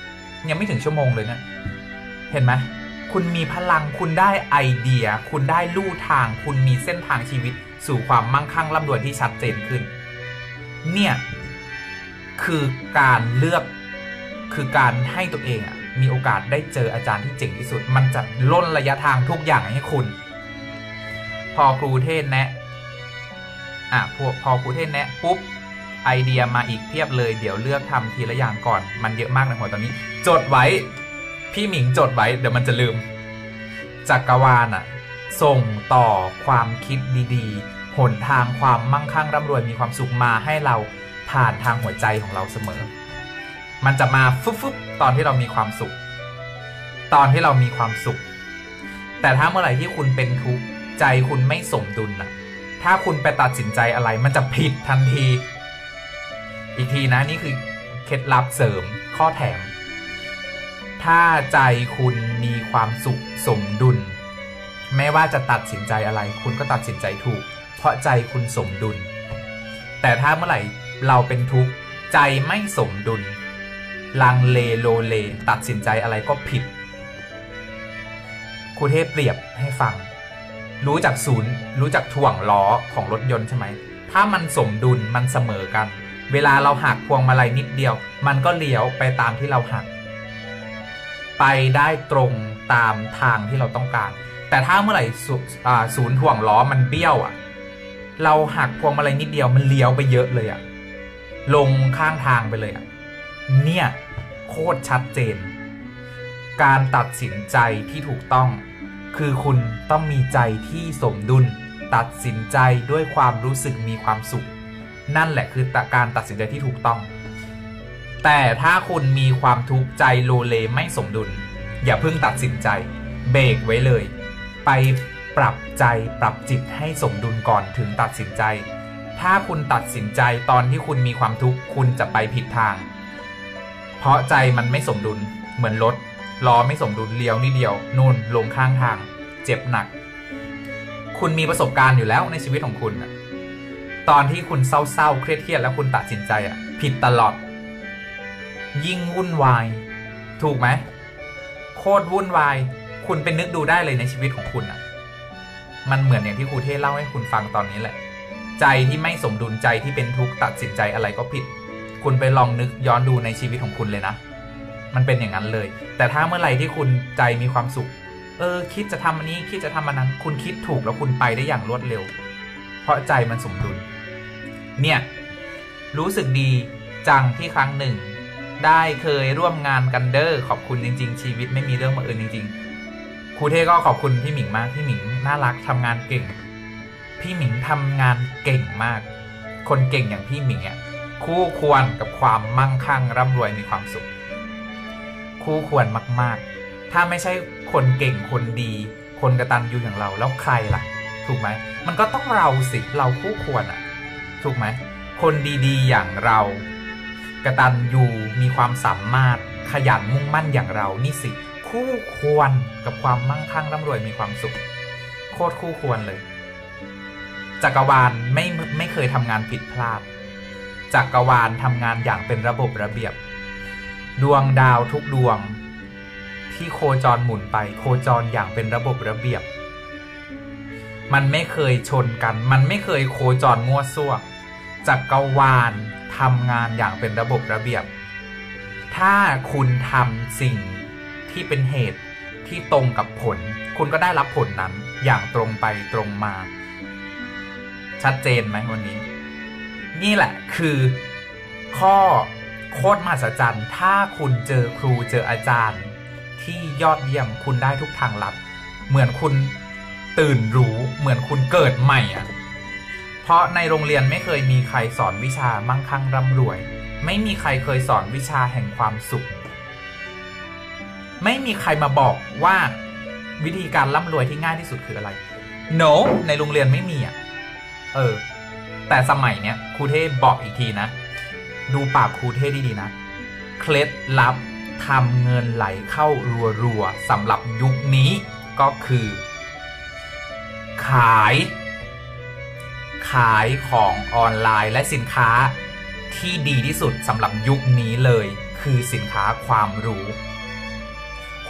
[SPEAKER 1] ยังไม่ถึงชั่วโมงเลยเนะเห็นไหมคุณมีพลังคุณได้ไอเดียคุณได้ลู่ทางคุณมีเส้นทางชีวิตสู่ความมั่งคั่งร่ำรวยที่ชัดเจนขึ้นเนี่ยคือการเลือกคือการให้ตัวเองอ่ะมีโอกาสได้เจออาจารย์ที่เจ๋งที่สุดมันจะล่นระยะทางทุกอย่างให้คุณพอครูเทศแนะอ่ะพอพอครูเทศแนะปุ๊บไอเดียมาอีกเพียบเลยเดี๋ยวเลือกทำทีละอย่างก่อนมันเยอะมากในหัวตอนนี้จดไว้พี่หมิงจดไว้เดี๋ยวมันจะลืมจักรวาลอ่ะส่งต่อความคิดดีๆหนทางความมั่งคั่งร่ำรวยมีความสุขมาให้เราผ่านทางหัวใจของเราเสมอมันจะมาฟึบๆตอนที่เรามีความสุขตอนที่เรามีความสุขแต่ถ้าเมื่อไหร่ที่คุณเป็นทุกข์ใจคุณไม่สมดุลนะถ้าคุณไปตัดสินใจอะไรมันจะผิดทันทีอีกทีนะนี่คือเคล็ดลับเสริมข้อแถมถ้าใจคุณมีความสุขสมดุลไม่ว่าจะตัดสินใจอะไรคุณก็ตัดสินใจถูกเพราะใจคุณสมดุลแต่ถ้าเมื่อไหร่เราเป็นทุกข์ใจไม่สมดุลลังเลโลเลตัดสินใจอะไรก็ผิดครูเทพเปรียบให้ฟังรู้จักศูนย์รู้จักถ่วงล้อของรถยนต์ใช่ไหมถ้ามันสมดุลมันเสมอกันเวลาเราหักพวงมาลัยนิดเดียวมันก็เลี้ยวไปตามที่เราหักไปได้ตรงตามทางที่เราต้องการแต่ถ้าเมื่อไหร่ศูนย์ถ่วงล้อมันเบี้ยวอ่ะเราหักพวงมาลัยนิดเดียวมันเลี้ยวไปเยอะเลยอ่ะลงข้างทางไปเลยอ่ะเนี่ยโคตรชัดเจนการตัดสินใจที่ถูกต้องคือคุณต้องมีใจที่สมดุลตัดสินใจด้วยความรู้สึกมีความสุขนั่นแหละคือการตัดสินใจที่ถูกต้องแต่ถ้าคุณมีความทุกข์ใจโลเลไม่สมดุลอย่าเพิ่งตัดสินใจเบรกไว้เลยไปปรับใจปรับจิตให้สมดุลก่อนถึงตัดสินใจถ้าคุณตัดสินใจตอนที่คุณมีความทุกข์คุณจะไปผิดทางเพราะใจมันไม่สมดุลเหมือนรถล้อไม่สมดุลเลี้ยวนิดเดียวนู่นลงข้างทางเจ็บหนักคุณมีประสบการณ์อยู่แล้วในชีวิตของคุณตอนที่คุณเศร้าๆเครียดๆแล้วคุณตัดสินใจอ่ะผิดตลอดยิ่งวุ่นวายถูกไหมโคตรวุ่นวายคุณไปนึกดูได้เลยในชีวิตของคุณอ่ะมันเหมือนอย่างที่ครูเทศเล่าให้คุณฟังตอนนี้แหละใจที่ไม่สมดุลใจที่เป็นทุกข์ตัดสินใจอะไรก็ผิดคุณไปลองนึกย้อนดูในชีวิตของคุณเลยนะมันเป็นอย่างนั้นเลยแต่ถ้าเมื่อไหร่ที่คุณใจมีความสุขเออคิดจะทำอันนี้คิดจะทำอันนั้นคุณคิดถูกแล้วคุณไปได้อย่างรวดเร็วเพราะใจมันสมดุลเนี่ยรู้สึกดีจังที่ครั้งหนึ่งได้เคยร่วมงานกันเด้อขอบคุณจริงๆชีวิตไม่มีเรื่องบังเอิญจริงๆครูเทก็ขอบคุณพี่หมิงมากพี่หมิงน่ารักทำงานเก่งพี่หมิงทำงานเก่งมากคนเก่งอย่างพี่หมิงอ่ะคู่ควรกับความมั่งคั่งร่ำรวยมีความสุขคู่ควรมากๆถ้าไม่ใช่คนเก่งคนดีคนกตัญญูอย่างเราแล้วใครล่ะถูกไหมมันก็ต้องเราสิเราคู่ควรอ่ะถูกไหมคนดีๆอย่างเรากตัญญูมีความสามารถขยันมุ่งมั่นอย่างเรานี่สิคู่ควรกับความมั่งคั่งร่ำรวยมีความสุขโคตรคู่ควรเลยจักรวาลไม่ไม่เคยทำงานผิดพลาดจักรวาลทำงานอย่างเป็นระบบระเบียบดวงดาวทุกดวงที่โคจรหมุนไปโคจรอย่างเป็นระบบระเบียบมันไม่เคยชนกันมันไม่เคยโคจรมั่วซั่วจักรวาลทำงานอย่างเป็นระบบระเบียบถ้าคุณทำสิ่งที่เป็นเหตุที่ตรงกับผลคุณก็ได้รับผลนั้นอย่างตรงไปตรงมาชัดเจนไหมวันนี้นี่แหละคือข้อโคตรมหัศจรรย์ถ้าคุณเจอครูเจออาจารย์ที่ยอดเยี่ยมคุณได้ทุกทางลัดเหมือนคุณตื่นรู้เหมือนคุณเกิดใหม่อ่ะเพราะในโรงเรียนไม่เคยมีใครสอนวิชามั่งคั่งร่ำรวยไม่มีใครเคยสอนวิชาแห่งความสุขไม่มีใครมาบอกว่าวิธีการร่ำรวยที่ง่ายที่สุดคืออะไร no ในโรงเรียนไม่มีอ่ะเออแต่สมัยเนี้ยครูเทพบอกอีกทีนะดูปากครูเทพดีๆนะเคล็ดลับทำเงินไหลเข้ารัวๆสำหรับยุคนี้ก็คือขายขายของออนไลน์และสินค้าที่ดีที่สุดสำหรับยุคนี้เลยคือสินค้าความรู้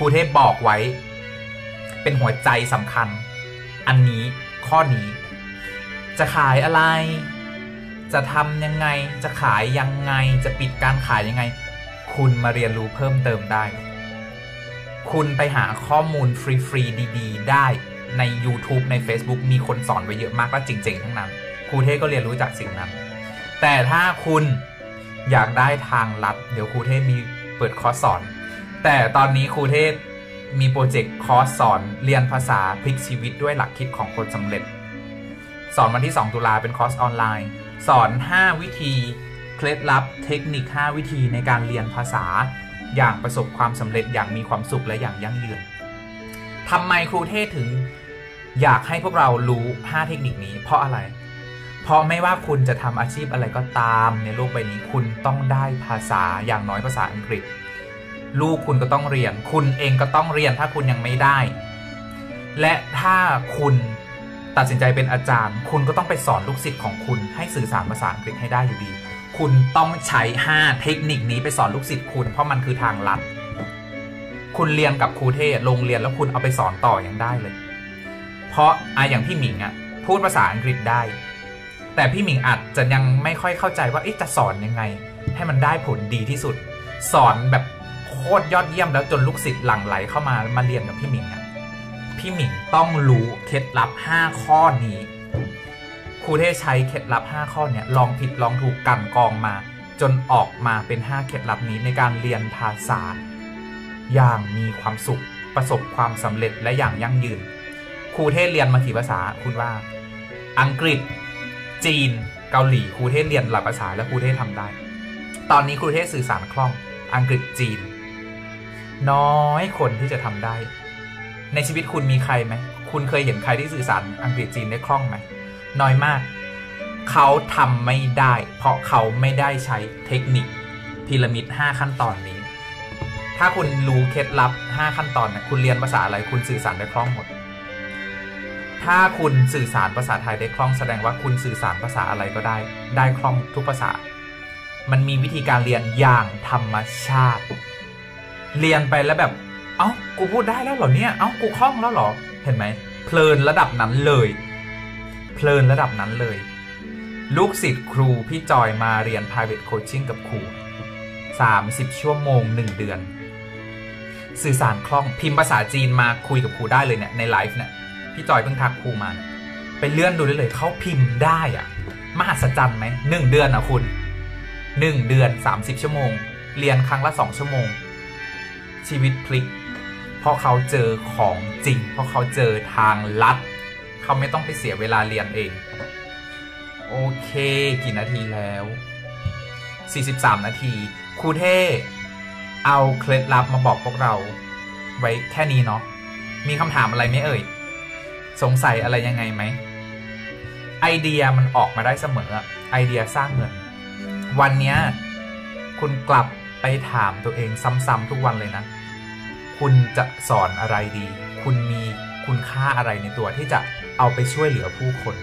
[SPEAKER 1] รูเทพบอกไว้เป็นหัวใจสำคัญอันนี้ข้อนี้จะขายอะไรจะทำยังไงจะขายยังไงจะปิดการขายยังไงคุณมาเรียนรู้เพิ่มเติมได้คุณไปหาข้อมูลฟรีๆดีๆได้ใน YouTube ใน Facebook มีคนสอนไว้เยอะมากและจริงๆทั้งนั้นครูเทพก็เรียนรู้จากสิ่งนั้นแต่ถ้าคุณอยากได้ทางลัดเดี๋ยวครูเทพมีเปิดคอร์สสอนแต่ตอนนี้ครูเทพมีโปรเจกต์คอร์สสอนเรียนภาษาพลิกชีวิตด้วยหลักคิดของคนสำเร็จสอนวันที่สองตุลาเป็นคอร์สออนไลน์สอนห้าวิธีเคล็ดลับเทคนิคห้าวิธีในการเรียนภาษาอย่างประสบความสำเร็จอย่างมีความสุขและอย่างยั่งยืนทำไมครูเทพถึงอยากให้พวกเรารู้ห้าเทคนิคนี้เพราะอะไรเพราะไม่ว่าคุณจะทำอาชีพอะไรก็ตามในโลกใบนี้คุณต้องได้ภาษาอย่างน้อยภาษาอังกฤษลูกคุณก็ต้องเรียนคุณเองก็ต้องเรียนถ้าคุณยังไม่ได้และถ้าคุณตัดสินใจเป็นอาจารย์คุณก็ต้องไปสอนลูกศิษย์ของคุณให้สื่อสารภาษาอังกฤษให้ได้อยู่ดีคุณต้องใช้ห้าเทคนิคนี้ไปสอนลูกศิษย์คุณเพราะมันคือทางลัดคุณเรียนกับครูเทพโรงเรียนแล้วคุณเอาไปสอนต่อยังได้เลยเพราะอะอย่างพี่หมิงอะพูดภาษาอังกฤษได้แต่พี่หมิงอาจจะยังไม่ค่อยเข้าใจว่าจะสอนยังไงให้มันได้ผลดีที่สุดสอนแบบโคตรยอดเยี่ยมแล้วจนลูกศิษย์หลั่งไหลเข้ามามาเรียนกับพี่หมิงอะพี่หมิงต้องรู้เคล็ดลับห้าข้อนี้ครูเทพใช้เคล็ดลับห้าข้อเนี่ยลองผิดลองถูกกันกองมาจนออกมาเป็นห้าเคล็ดลับนี้ในการเรียนภาษาอย่างมีความสุขประสบความสำเร็จและอย่างยั่งยืนครูเทพเรียนมากี่ภาษาคุณว่าอังกฤษจีนเกาหลีครูเทพเรียนหลายภาษาและครูเทพทำได้ตอนนี้ครูเทพสื่อสารคล่องอังกฤษจีนน้อยคนที่จะทำได้ในชีวิตคุณมีใครไหมคุณเคยเห็นใครที่สื่อสารอังกฤษจีนได้คล่องไหมน้อยมากเขาทำไม่ได้เพราะเขาไม่ได้ใช้เทคนิคพีระมิดห้าขั้นตอนนี้ถ้าคุณรู้เคล็ดลับห้าขั้นตอนเนี่ยคุณเรียนภาษาอะไรคุณสื่อสารได้คล่องหมดถ้าคุณสื่อสารภาษาไทยได้คล่องแสดงว่าคุณสื่อสารภาษาอะไรก็ได้ได้คล่องทุกภาษามันมีวิธีการเรียนอย่างธรรมชาติเรียนไปแล้วแบบเอ้ากูพูดได้แล้วเหรอเนี่ยเอ้ากูคล่องแล้วเหรอเห็นไหมเพลินระดับนั้นเลยเพลินระดับนั้นเลยลูกศิษย์ครูพี่จอยมาเรียน private coaching กับครูสามสิบชั่วโมงหนึ่งเดือนสื่อสารคล่องพิมพ์ภาษาจีนมาคุยกับครูได้เลยเนี่ยในไลฟ์เนี่ยพี่จอยเพิ่งทักครูมาไปเลื่อนดูได้เลยเขาพิมพ์ได้อะมหัศจรรย์ไหมหนึ่งเดือนอ่ะคุณหนึ่งเดือนสามสิบชั่วโมงเรียนครั้งละสองชั่วโมงชีวิตพลิกเพราะเขาเจอของจริงเพราะเขาเจอทางลัดเขาไม่ต้องไปเสียเวลาเรียนเองโอเคกี่นาทีแล้วสี่สิบสามนาทีครูเทพเอาเคล็ดลับมาบอกพวกเราไว้แค่นี้เนาะมีคำถามอะไรไหมเอ่ยสงสัยอะไรยังไงไหมไอเดียมันออกมาได้เสมอไอเดียสร้างเงินวันนี้คุณกลับไปถามตัวเองซ้ำๆทุกวันเลยนะคุณจะสอนอะไรดีคุณมีคุณค่าอะไรในตัวที่จะเอาไปช่วยเหลือผู้คน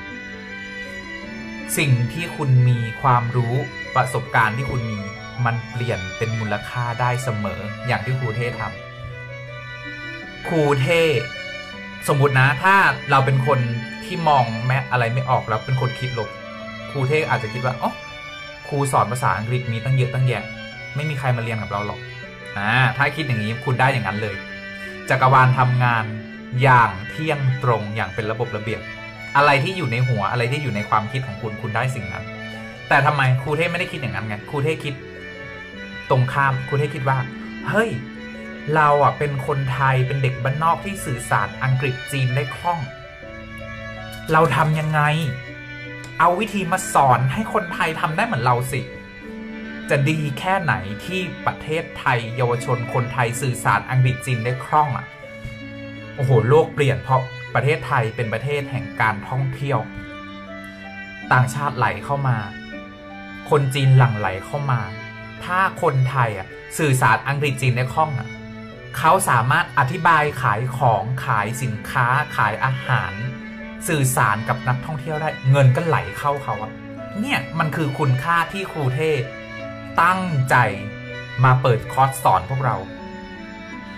[SPEAKER 1] สิ่งที่คุณมีความรู้ประสบการณ์ที่คุณมีมันเปลี่ยนเป็นมูลค่าได้เสมออย่างที่ครูเทพทำครูเทพสมมุตินะถ้าเราเป็นคนที่มองแม้อะไรไม่ออกแล้วเป็นคนคิดลบครูเทพอาจจะคิดว่าอ๋อครูสอนภาษาอังกฤษมีตั้งเยอะตั้งแยะไม่มีใครมาเรียนกับเราหรอกอ่าถ้าคิดอย่างนี้คุณได้อย่างนั้นเลยจักรวาลทำงานอย่างเที่ยงตรงอย่างเป็นระบบระเบียบอะไรที่อยู่ในหัวอะไรที่อยู่ในความคิดของคุณคุณได้สิ่งนั้นแต่ทำไมครูเทพไม่ได้คิดอย่างนั้นไงครูเทพคิดตรงข้ามครูเทพคิดว่าเฮ้ยเราอ่ะเป็นคนไทยเป็นเด็กบ้านนอกที่สื่อสารอังกฤษจีนได้คล่องเราทำยังไงเอาวิธีมาสอนให้คนไทยทำได้เหมือนเราสิจะดีแค่ไหนที่ประเทศไทยเยาวชนคนไทยสื่อสารอังกฤษจีนได้คล่องอ่ะโอ้โหโลกเปลี่ยนเพราะประเทศไทยเป็นประเทศแห่งการท่องเที่ยวต่างชาติไหลเข้ามาคนจีนหลั่งไหลเข้ามาถ้าคนไทยอ่ะสื่อสารอังกฤษจีนได้คล่องอ่ะเขาสามารถอธิบายขายของขายสินค้าขายอาหารสื่อสารกับนักท่องเที่ยวได้เงินก็ไหลเข้าเขาอ่ะเนี่ยมันคือคุณค่าที่ครูเทพตั้งใจมาเปิดคอร์สสอนพวกเรา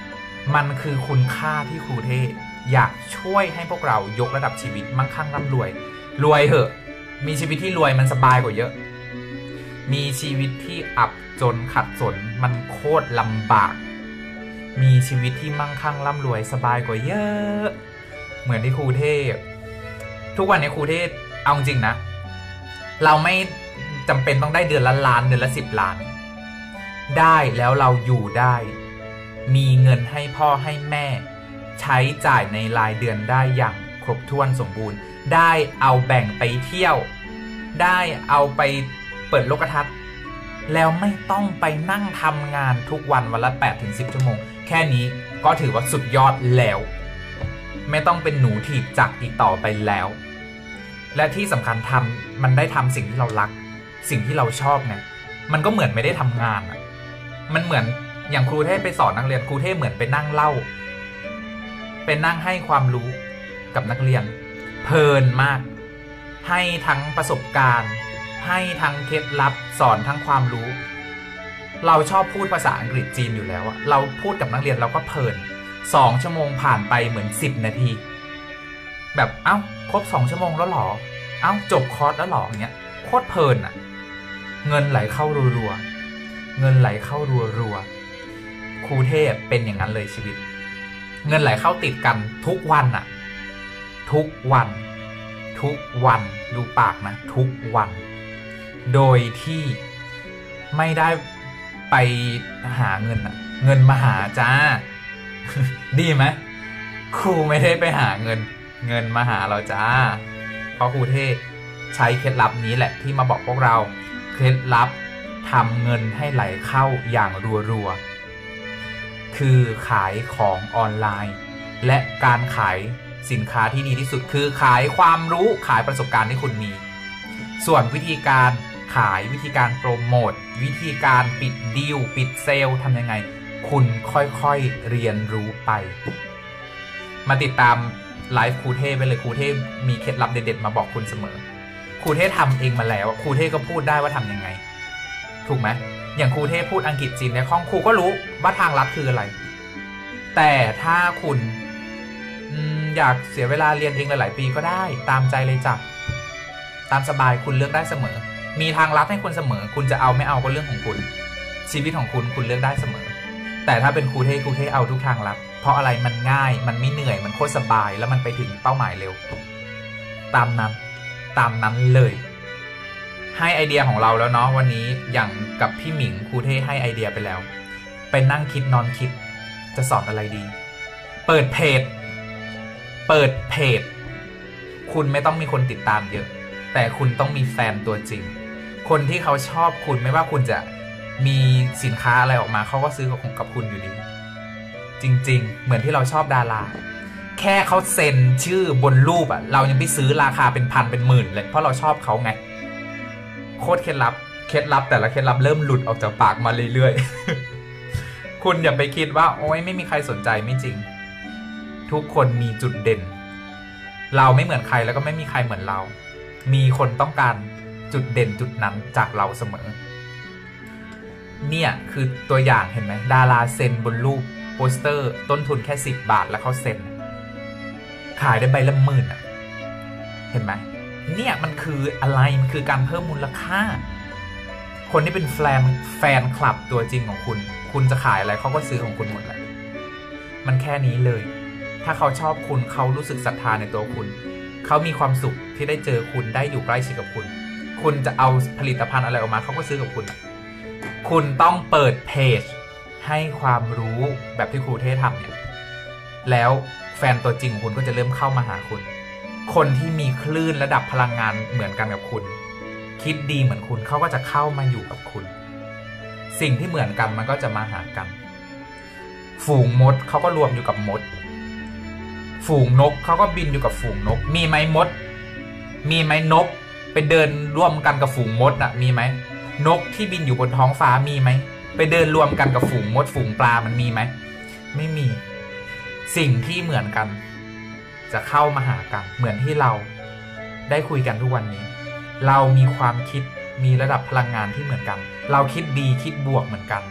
[SPEAKER 1] มันคือคุณค่าที่ครูเทพอยากช่วยให้พวกเรายกระดับชีวิตมั่งคั่งร่ำรวยรวยเหอะมีชีวิตที่รวยมันสบายกว่าเยอะมีชีวิตที่อับจนขัดสนมันโคตรลำบากมีชีวิตที่มั่งคั่งร่ำรวยสบายกว่าเยอะเหมือนที่ครูเทพทุกวันนี้ครูเทพเอาจริงนะเราไม่จำเป็นต้องได้เดือนละล้านเดือนละสิบล้านได้แล้วเราอยู่ได้มีเงินให้พ่อให้แม่ใช้จ่ายในรายเดือนได้อย่างครบถ้วนสมบูรณ์ได้เอาแบ่งไปเที่ยวได้เอาไปเปิดโลกทัศน์แล้วไม่ต้องไปนั่งทำงานทุกวันวันละ แปดถึงสิบ ชั่วโมงแค่นี้ก็ถือว่าสุดยอดแล้วไม่ต้องเป็นหนูถีบจักรอีกต่อไปแล้วและที่สำคัญทำมันได้ทำสิ่งที่เรารักสิ่งที่เราชอบไงมันก็เหมือนไม่ได้ทำงานอ่ะมันเหมือนอย่างครูเทพไปสอนนักเรียนครูเทพเหมือนไปนั่งเล่าไปนั่งให้ความรู้กับนักเรียนเพลินมากให้ทั้งประสบการณ์ให้ทั้งเคล็ดลับสอนทั้งความรู้เราชอบพูดภาษาอังกฤษจีนอยู่แล้วอะเราพูดกับนักเรียนเราก็เพลินสองชั่วโมงผ่านไปเหมือนสิบนาทีแบบเอ้าครบสองชั่วโมงแล้วหรอเอ้าจบคอร์สแล้วหรออย่างเงี้ยโคตรเพลินอะเงินไหลเข้ารัวๆเงินไหลเข้ารัวๆครูเทพเป็นอย่างนั้นเลยชีวิตเงินไหลเข้าติดกันทุกวันอะทุกวันทุกวันดูปากนะทุกวันโดยที่ไม่ได้ไปหาเงินอะเงินมาหาจ้า ดีไหมครูไม่ได้ไปหาเงินเงินมาหาเราจ้าเพราะครูเทพใช้เคล็ดลับนี้แหละที่มาบอกพวกเราเคล็ดลับทำเงินให้ไหลเข้าอย่างรัวๆคือขายของออนไลน์และการขายสินค้าที่ดีที่สุดคือขายความรู้ขายประสบการณ์ที่คุณมีส่วนวิธีการขายวิธีการโปรโมทวิธีการปิดดีลปิดเซลล์ทำยังไงคุณค่อยๆเรียนรู้ไปมาติดตามไลฟ์ครูเทพไปเลยครูเทพมีเคล็ดลับเด็ดๆมาบอกคุณเสมอครูเทพทำเองมาแล้วครูเทพก็พูดได้ว่าทำยังไงถูกไหมอย่างครูเทพพูดอังกฤษจีนในห้องครูก็รู้ว่าทางลัดคืออะไรแต่ถ้าคุณอยากเสียเวลาเรียนเองหลายๆปีก็ได้ตามใจเลยจ้ะตามสบายคุณเลือกได้เสมอมีทางลัดให้คุณเสมอคุณจะเอาไม่เอาก็เรื่องของคุณชีวิตของคุณคุณเลือกได้เสมอแต่ถ้าเป็นครูเทพครูเทพเอาทุกทางลัดเพราะอะไรมันง่ายมันไม่เหนื่อยมันโคตรสบายแล้วมันไปถึงเป้าหมายเร็วตามนั้นตามนั้นเลยให้ไอเดียของเราแล้วเนาะวันนี้อย่างกับพี่หมิงครูเทพให้ไอเดียไปแล้วไปนั่งคิดนอนคิดจะสอนอะไรดีเปิดเพจเปิดเพจคุณไม่ต้องมีคนติดตามเยอะแต่คุณต้องมีแฟนตัวจริงคนที่เขาชอบคุณไม่ว่าคุณจะมีสินค้าอะไรออกมาเขาก็ซื้อของกับคุณอยู่ดีจริงๆเหมือนที่เราชอบดาราแค่เขาเซ็นชื่อบนรูปอะเรายังไม่ซื้อราคาเป็นพันเป็นหมื่นเลยเพราะเราชอบเขาไงโคตรเคล็ดลับเคล็ดลับแต่ละเคล็ดลับเริ่มหลุดออกจากปากมาเรื่อยๆ คุณอย่าไปคิดว่าโอ๊ยไม่มีใครสนใจไม่จริงทุกคนมีจุดเด่นเราไม่เหมือนใครแล้วก็ไม่มีใครเหมือนเรามีคนต้องการจุดเด่นจุดนั้นจากเราเสมอเนี่ยคือตัวอย่างเห็นไหมดาราเซ็นบนรูปโปสเตอร์ต้นทุนแค่สิบบาทแล้วเขาเซ็นขายได้ใบละหมื่นอ่ะเห็นไหมเนี่ยมันคืออะไรมันคือการเพิ่มมูลค่าคนที่เป็นแฟนแฟนคลับตัวจริงของคุณคุณจะขายอะไรเขาก็ซื้อของคุณหมดแหละมันแค่นี้เลยถ้าเขาชอบคุณเขารู้สึกศรัทธาในตัวคุณเขามีความสุขที่ได้เจอคุณได้อยู่ใกล้ชิดกับคุณคุณจะเอาผลิตภัณฑ์อะไรออกมาเขาก็ซื้อกับคุณคุณต้องเปิดเพจให้ความรู้แบบที่ครูเทพทำเนี่ยแล้วแฟนตัวจริงของคุณก็จะเริ่มเข้ามาหาคุณคนที่มีคลื่นระดับพลังงานเหมือนกันกับคุณคิดดีเหมือนคุณเขาก็จะเข้ามาอยู่กับคุณสิ่งที่เหมือนกันมันก็จะมาหากันฝูงมดเขาก็รวมอยู่กับมดฝูงนกเขาก็บินอยู่กับฝูงนกมีไหมมดมีไหมนกไปเดินร่วมกันกับฝูงมดน่ะมีไหมนกที่บินอยู่บนท้องฟ้ามีไหมไปเดินรวมกันกับฝูงมดฝูงปลามันมีไหมไม่มีสิ่งที่เหมือนกันจะเข้ามาหากันเหมือนที่เราได้คุยกันทุกวันนี้เรามีความคิดมีระดับพลังงานที่เหมือนกันเราคิดดีคิดบวกเหมือนกัน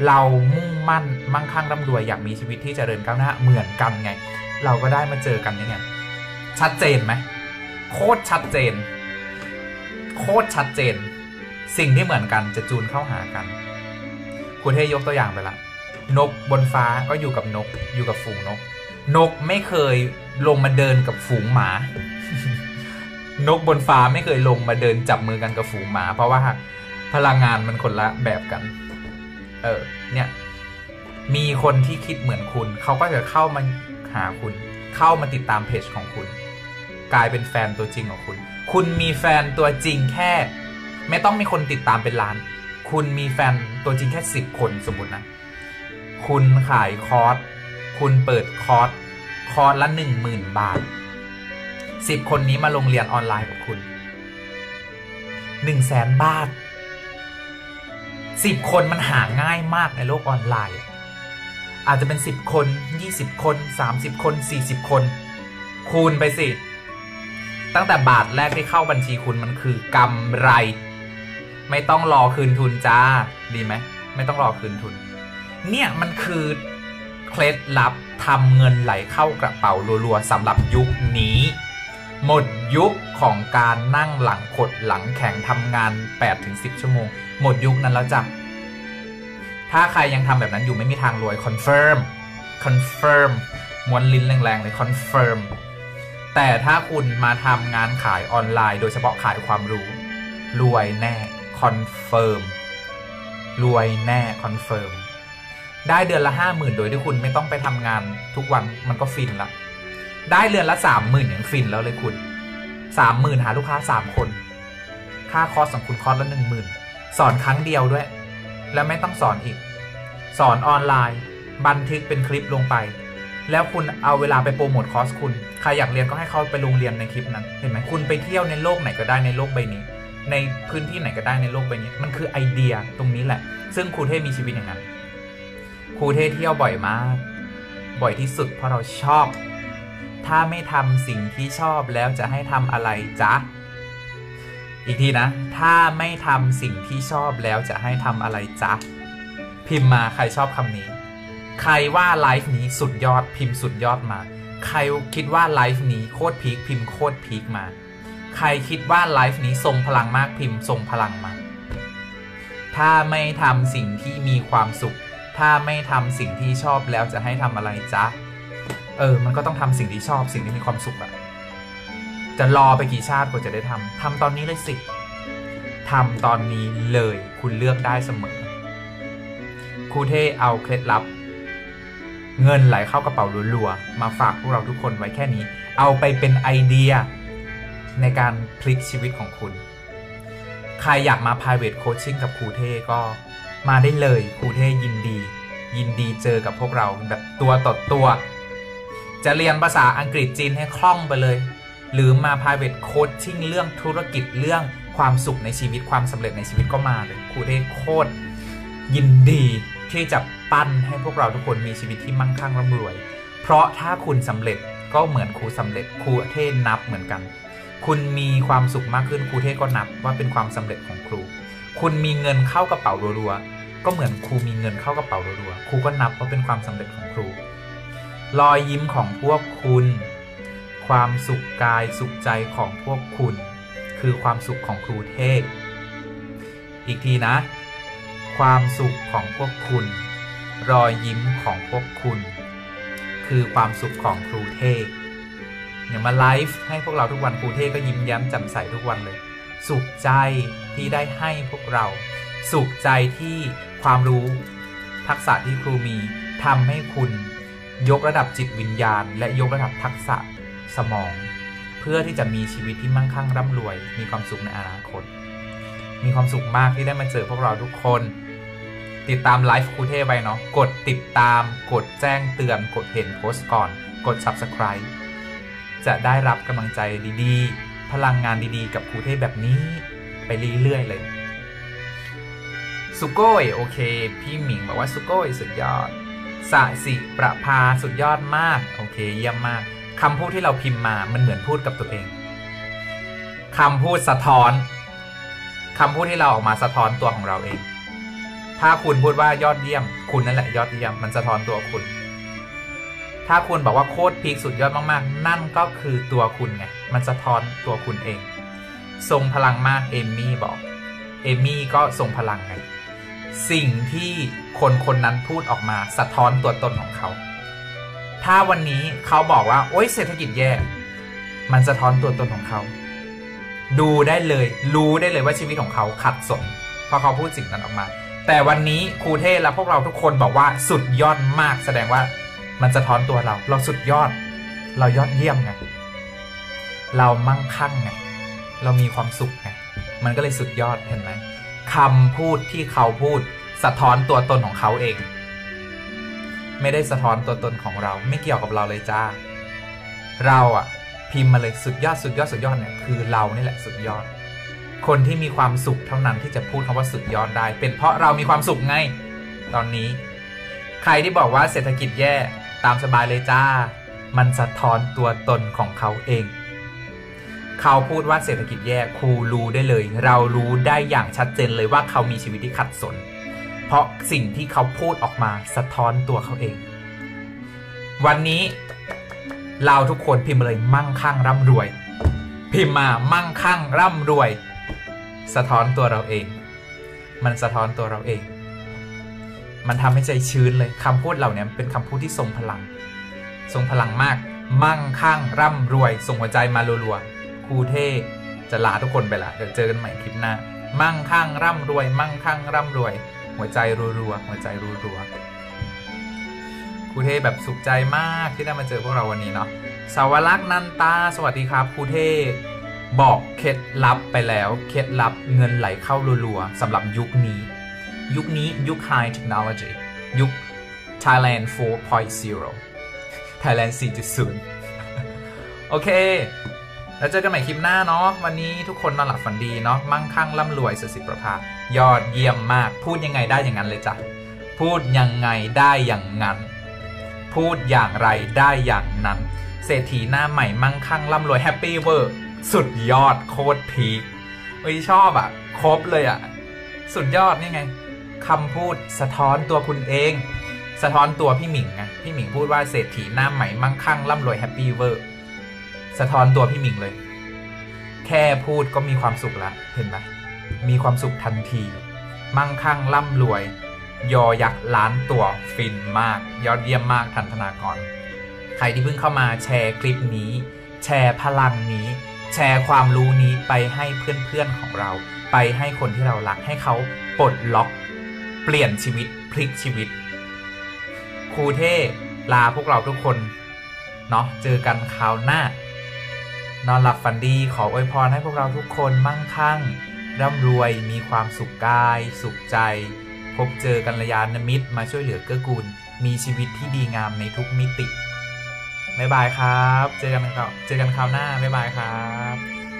[SPEAKER 1] เรามุ่งมั่นมั่งคั่งร่ำรวยอยากมีชีวิตที่เจริญก้าวหน้าเหมือนกันไงเราก็ได้มาเจอกันนี่ไงชัดเจนไหมโคตรชัดเจนโคตรชัดเจนสิ่งที่เหมือนกันจะจูนเข้าหากันคุณเทยกตัวอย่างไปละนกบนฟ้าก็อยู่กับนกอยู่กับฝูงนกนกไม่เคยลงมาเดินกับฝูงหมา นกบนฟ้าไม่เคยลงมาเดินจับมือกันกับฝูงหมาเพราะว่าพลังงานมันคนละแบบกันเออเนี่ยมีคนที่คิดเหมือนคุณเขาก็จะเข้ามาหาคุณเข้ามาติดตามเพจของคุณกลายเป็นแฟนตัวจริงของคุณคุณมีแฟนตัวจริงแค่ไม่ต้องมีคนติดตามเป็นล้านคุณมีแฟนตัวจริงแค่สิบคนสมมตินะคุณขายคอร์สคุณเปิดคอร์สคอร์สละหนึ่งหมื่นบาทสิบคนนี้มาลงเรียนออนไลน์กับคุณหนึ่งแสนบาทสิบคนมันหาง่ายมากในโลกออนไลน์อาจจะเป็นสิบคนยี่สิบคนสามสิบคนสี่สิบคนคูณไปสิตั้งแต่บาทแรกที่เข้าบัญชีคุณมันคือกำไรไม่ต้องรอคืนทุนจ้าดีไหมไม่ต้องรอคืนทุนเนี่ยมันคือเคล็ดลับทำเงินไหลเข้ากระเป๋ารัวๆสำหรับยุคนี้หมดยุคของการนั่งหลังขดหลังแข็งทำงาน แปดถึงสิบ ชั่วโมงหมดยุคนั้นแล้วจ้ะถ้าใครยังทำแบบนั้นอยู่ไม่มีทางรวยคอนเฟิร์มคอนเฟิร์มม้วนลิ้นแรงๆเลยคอนเฟิร์มแต่ถ้าคุณมาทำงานขายออนไลน์โดยเฉพาะขายความรู้รวยแน่คอนเฟิร์มรวยแน่คอนเฟิร์มได้เดือนละห้าหมื่นโดยที่คุณไม่ต้องไปทำงานทุกวันมันก็ฟินละได้เดือนละสามหมื่นอย่างฟินแล้วเลยคุณสามหมื่นหาลูกค้าสามคนค่าคอร์สของคุณคอร์สละหนึ่งหมื่นสอนครั้งเดียวด้วยแล้วไม่ต้องสอนอีกสอนออนไลน์บันทึกเป็นคลิปลงไปแล้วคุณเอาเวลาไปโปรโมทคอร์สคุณใครอยากเรียนก็ให้เขาไปลงเรียนในคลิปนั้นเห็นไหมคุณไปเที่ยวในโลกไหนก็ได้ในโลกใบนี้ในพื้นที่ไหนก็ได้ในโลกใบนี้มันคือไอเดียตรงนี้แหละซึ่งครูเทพมีชีวิตอย่างนั้นครูเทพเที่ยวบ่อยมากบ่อยที่สุดเพราะเราชอบถ้าไม่ทำสิ่งที่ชอบแล้วจะให้ทำอะไรจ๊ะอีกทีนะถ้าไม่ทำสิ่งที่ชอบแล้วจะให้ทำอะไรจ๊ะพิมพ์มาใครชอบคำนี้ใครว่าไลฟ์นี้สุดยอดพิมพ์สุดยอดมาใครคิดว่าไลฟ์นี้โคตรพีคพิมพ์โคตรพีคมาใครคิดว่าไลฟ์นี้ทรงพลังมากพิมพ์ทรงพลังมาถ้าไม่ทำสิ่งที่มีความสุขถ้าไม่ทำสิ่งที่ชอบแล้วจะให้ทำอะไรจ๊ะเออมันก็ต้องทำสิ่งที่ชอบสิ่งที่มีความสุขอะจะรอไปกี่ชาติกว่าจะได้ทำทำตอนนี้เลยสิทำตอนนี้เลยคุณเลือกได้เสมอครูเทเอาเคล็ดลับเงินไหลเข้ากระเป๋ารัวๆมาฝากพวกเราทุกคนไว้แค่นี้เอาไปเป็นไอเดียในการพลิกชีวิตของคุณใครอยากมา private coaching กับครูเทก็มาได้เลยครูเทยินดียินดีเจอกับพวกเราแบบตัวต่อตัวจะเรียนภาษาอังกฤษจีนให้คล่องไปเลยหรือมา private coaching เรื่องธุรกิจเรื่องความสุขในชีวิตความสำเร็จในชีวิตก็มาเลยครูเทโคตรยินดีที่จะปั้นให้พวกเราทุกคนมีชีวิตที่มั่งคั่งร่ำรวยเพราะถ้าคุณสำเร็จก็เหมือนครูสำเร็จครูเทนับเหมือนกันคุณมีความสุขมากขึ้นครูเทก็นับว่าเป็นความสำเร็จของครูคุณมีเงินเข้ากระเป๋ารัวๆก็เหมือนครูมีเงินเข้ากระเป๋ารัวๆครูก็นับว่าเป็นความสำเร็จของครูรอยยิ้มของพวกคุณความสุขกายสุขใจของพวกคุณคือความสุขของครูเทพอีกทีนะความสุขของพวกคุณรอยยิ้มของพวกคุณคือความสุขของครูเทพอย่ามาไลฟ์ให้พวกเราทุกวันครูเทพก็ยิ้มแย้มแจ่มใสทุกวันเลยสุขใจที่ได้ให้พวกเราสุขใจที่ความรู้ทักษะที่ครูมีทำให้คุณยกระดับจิตวิญญาณและยกระดับทักษะสมองเพื่อที่จะมีชีวิตที่มั่งคั่งร่ำรวยมีความสุขในอนาคตมีความสุขมากที่ได้มาเจอพวกเราทุกคนติดตามไลฟ์ครูเทพไปเนาะกดติดตามกดแจ้งเตือนกดเห็นโพสต์ก่อนกด ซับสไครบ์ จะได้รับกำลังใจดีๆพลังงานดีๆกับครูเทพแบบนี้ไปเรื่อยๆเลยสุโก้ยโอเคพี่หมิงบอกว่าสุโก้ยสุดยอดสะสิประภาสุดยอดมากโอเคเยี่ยมมากคำพูดที่เราพิมพ์มามันเหมือนพูดกับตัวเองคำพูดสะท้อนคำพูดที่เราออกมาสะท้อนตัวของเราเองทถ้าคุณพูดว่ายอดเยี่ยมคุณนั่นแหละยอดเยี่ยมมันสะท้อนตัวคุณถ้าคุณบอกว่าโคตรพีคสุดยอดมากๆนั่นก็คือตัวคุณไงมันสะท้อนตัวคุณเองทรงพลังมากเอมมี่บอกเอมมี่ก็ทรงพลังไงสิ่งที่คนคนนั้นพูดออกมาสะท้อนตัวตนของเขาถ้าวันนี้เขาบอกว่าโอ๊ยเศรษฐกิจแย่มันสะท้อนตัวตนของเขาดูได้เลยรู้ได้เลยว่าชีวิตของเขาขัดสนเพราะเขาพูดสิ่งนั้นออกมาแต่วันนี้ครูเทศและพวกเราทุกคนบอกว่าสุดยอดมากแสดงว่ามันสะท้อนตัวเราเราสุดยอดเรายอดเยี่ยมไงเรามั่งคั่งไงเรามีความสุขไงมันก็เลยสุดยอดเห็นไหมคำพูดที่เขาพูดสะท้อนตัวตนของเขาเองไม่ได้สะท้อนตัวตนของเราไม่เกี่ยวกับเราเลยจ้าเราอ่ะพิมพ์มาเลยสุดยอดสุดยอดสุดยอดเนี่ยคือเรานี่แหละสุดยอดคนที่มีความสุขเท่านั้นที่จะพูดคำว่าสุดยอดได้เป็นเพราะเรามีความสุขไงตอนนี้ใครที่บอกว่าเศรษฐกิจแย่ตามสบายเลยจ้ามันสะท้อนตัวตนของเขาเองเขาพูดว่าเศรษฐกิจแย่ครูรู้ได้เลยเรารู้ได้อย่างชัดเจนเลยว่าเขามีชีวิตที่ขัดสนเพราะสิ่งที่เขาพูดออกมาสะท้อนตัวเขาเองวันนี้เราทุกคนพิมพ์มาเลยมั่งคั่งร่ำรวยพิมพ์มามั่งคั่งร่ำรวยสะท้อนตัวเราเองมันสะท้อนตัวเราเองมันทำให้ใจชื้นเลยคำพูดเหล่านี้เป็นคำพูดที่ทรงพลังทรงพลังมากมั่งคั่งร่ำรวยส่งหัวใจมารัวๆครูเท่จะลาทุกคนไปละเดี๋ยวเจอกันใหม่คลิปหน้ามั่งคั่งร่ำรวยมั่งคั่งร่ำรวยหัวใจรัวๆหัวใจรัวๆครูเท่แบบสุขใจมากที่ได้มาเจอพวกเราวันนี้เนาะสาวรักษ์นันตาสวัสดีครับครูเท่บอกเคล็ดลับไปแล้วเคล็ดลับเงินไหลเข้ารัวๆสำหรับยุคนี้ยุคนี้ยุค High Technology ยุค Thailand โฟร์ พอยต์ ศูนย์ Thailand โฟร์ จุด ศูนย์ โอเคแล้วเจอกันใหม่คลิปหน้าเนาะวันนี้ทุกคนนอนหลับฝันดีเนาะมั่งคั่งร่ำรวยสุดสิประภายอดเยี่ยมมากพูดยังไงได้อย่างนั้นเลยจ้ะพูดยังไงได้อย่างนั้นพูดอย่างไรได้อย่างนั้นเศรษฐีหน้าใหม่มั่งคั่งร่ำรวยแฮปปี้เวอร์สุดยอดโคตรพีคเฮ้ยชอบอ่ะครบเลยอ่ะสุดยอดนี่ไงคำพูดสะท้อนตัวคุณเองสะท้อนตัวพี่หมิงไงพี่หมิงพูดว่าเศรษฐีหน้าใหม่มั่งคั่งร่ำรวยแฮปปี้เวอร์สะท้อนตัวพี่หมิงเลยแค่พูดก็มีความสุขละเห็นไหมมีความสุขทันทีมั่งคั่งร่ำรวยยอยักษ์ล้านตัวฟินมากยอดเยี่ยมมากทันธนากรใครที่เพิ่งเข้ามาแชร์คลิปนี้แชร์พลังนี้แชร์ความรู้นี้ไปให้เพื่อนๆของเราไปให้คนที่เรารักให้เขาปลดล็อกเปลี่ยนชีวิตพลิกชีวิตครูเท่ลาพวกเราทุกคนเนาะเจอกันคราวหน้านอนหลับฝันดีขออวยพรให้พวกเราทุกคนมั่งคั่งร่ำรวยมีความสุขกายสุขใจพบเจอกัลยาณมิตรมาช่วยเหลือเกื้อกูลมีชีวิตที่ดีงามในทุกมิติบ๊ายบายครับเจอกันครับเจอกันคราวหน้าบ๊ายบายครับ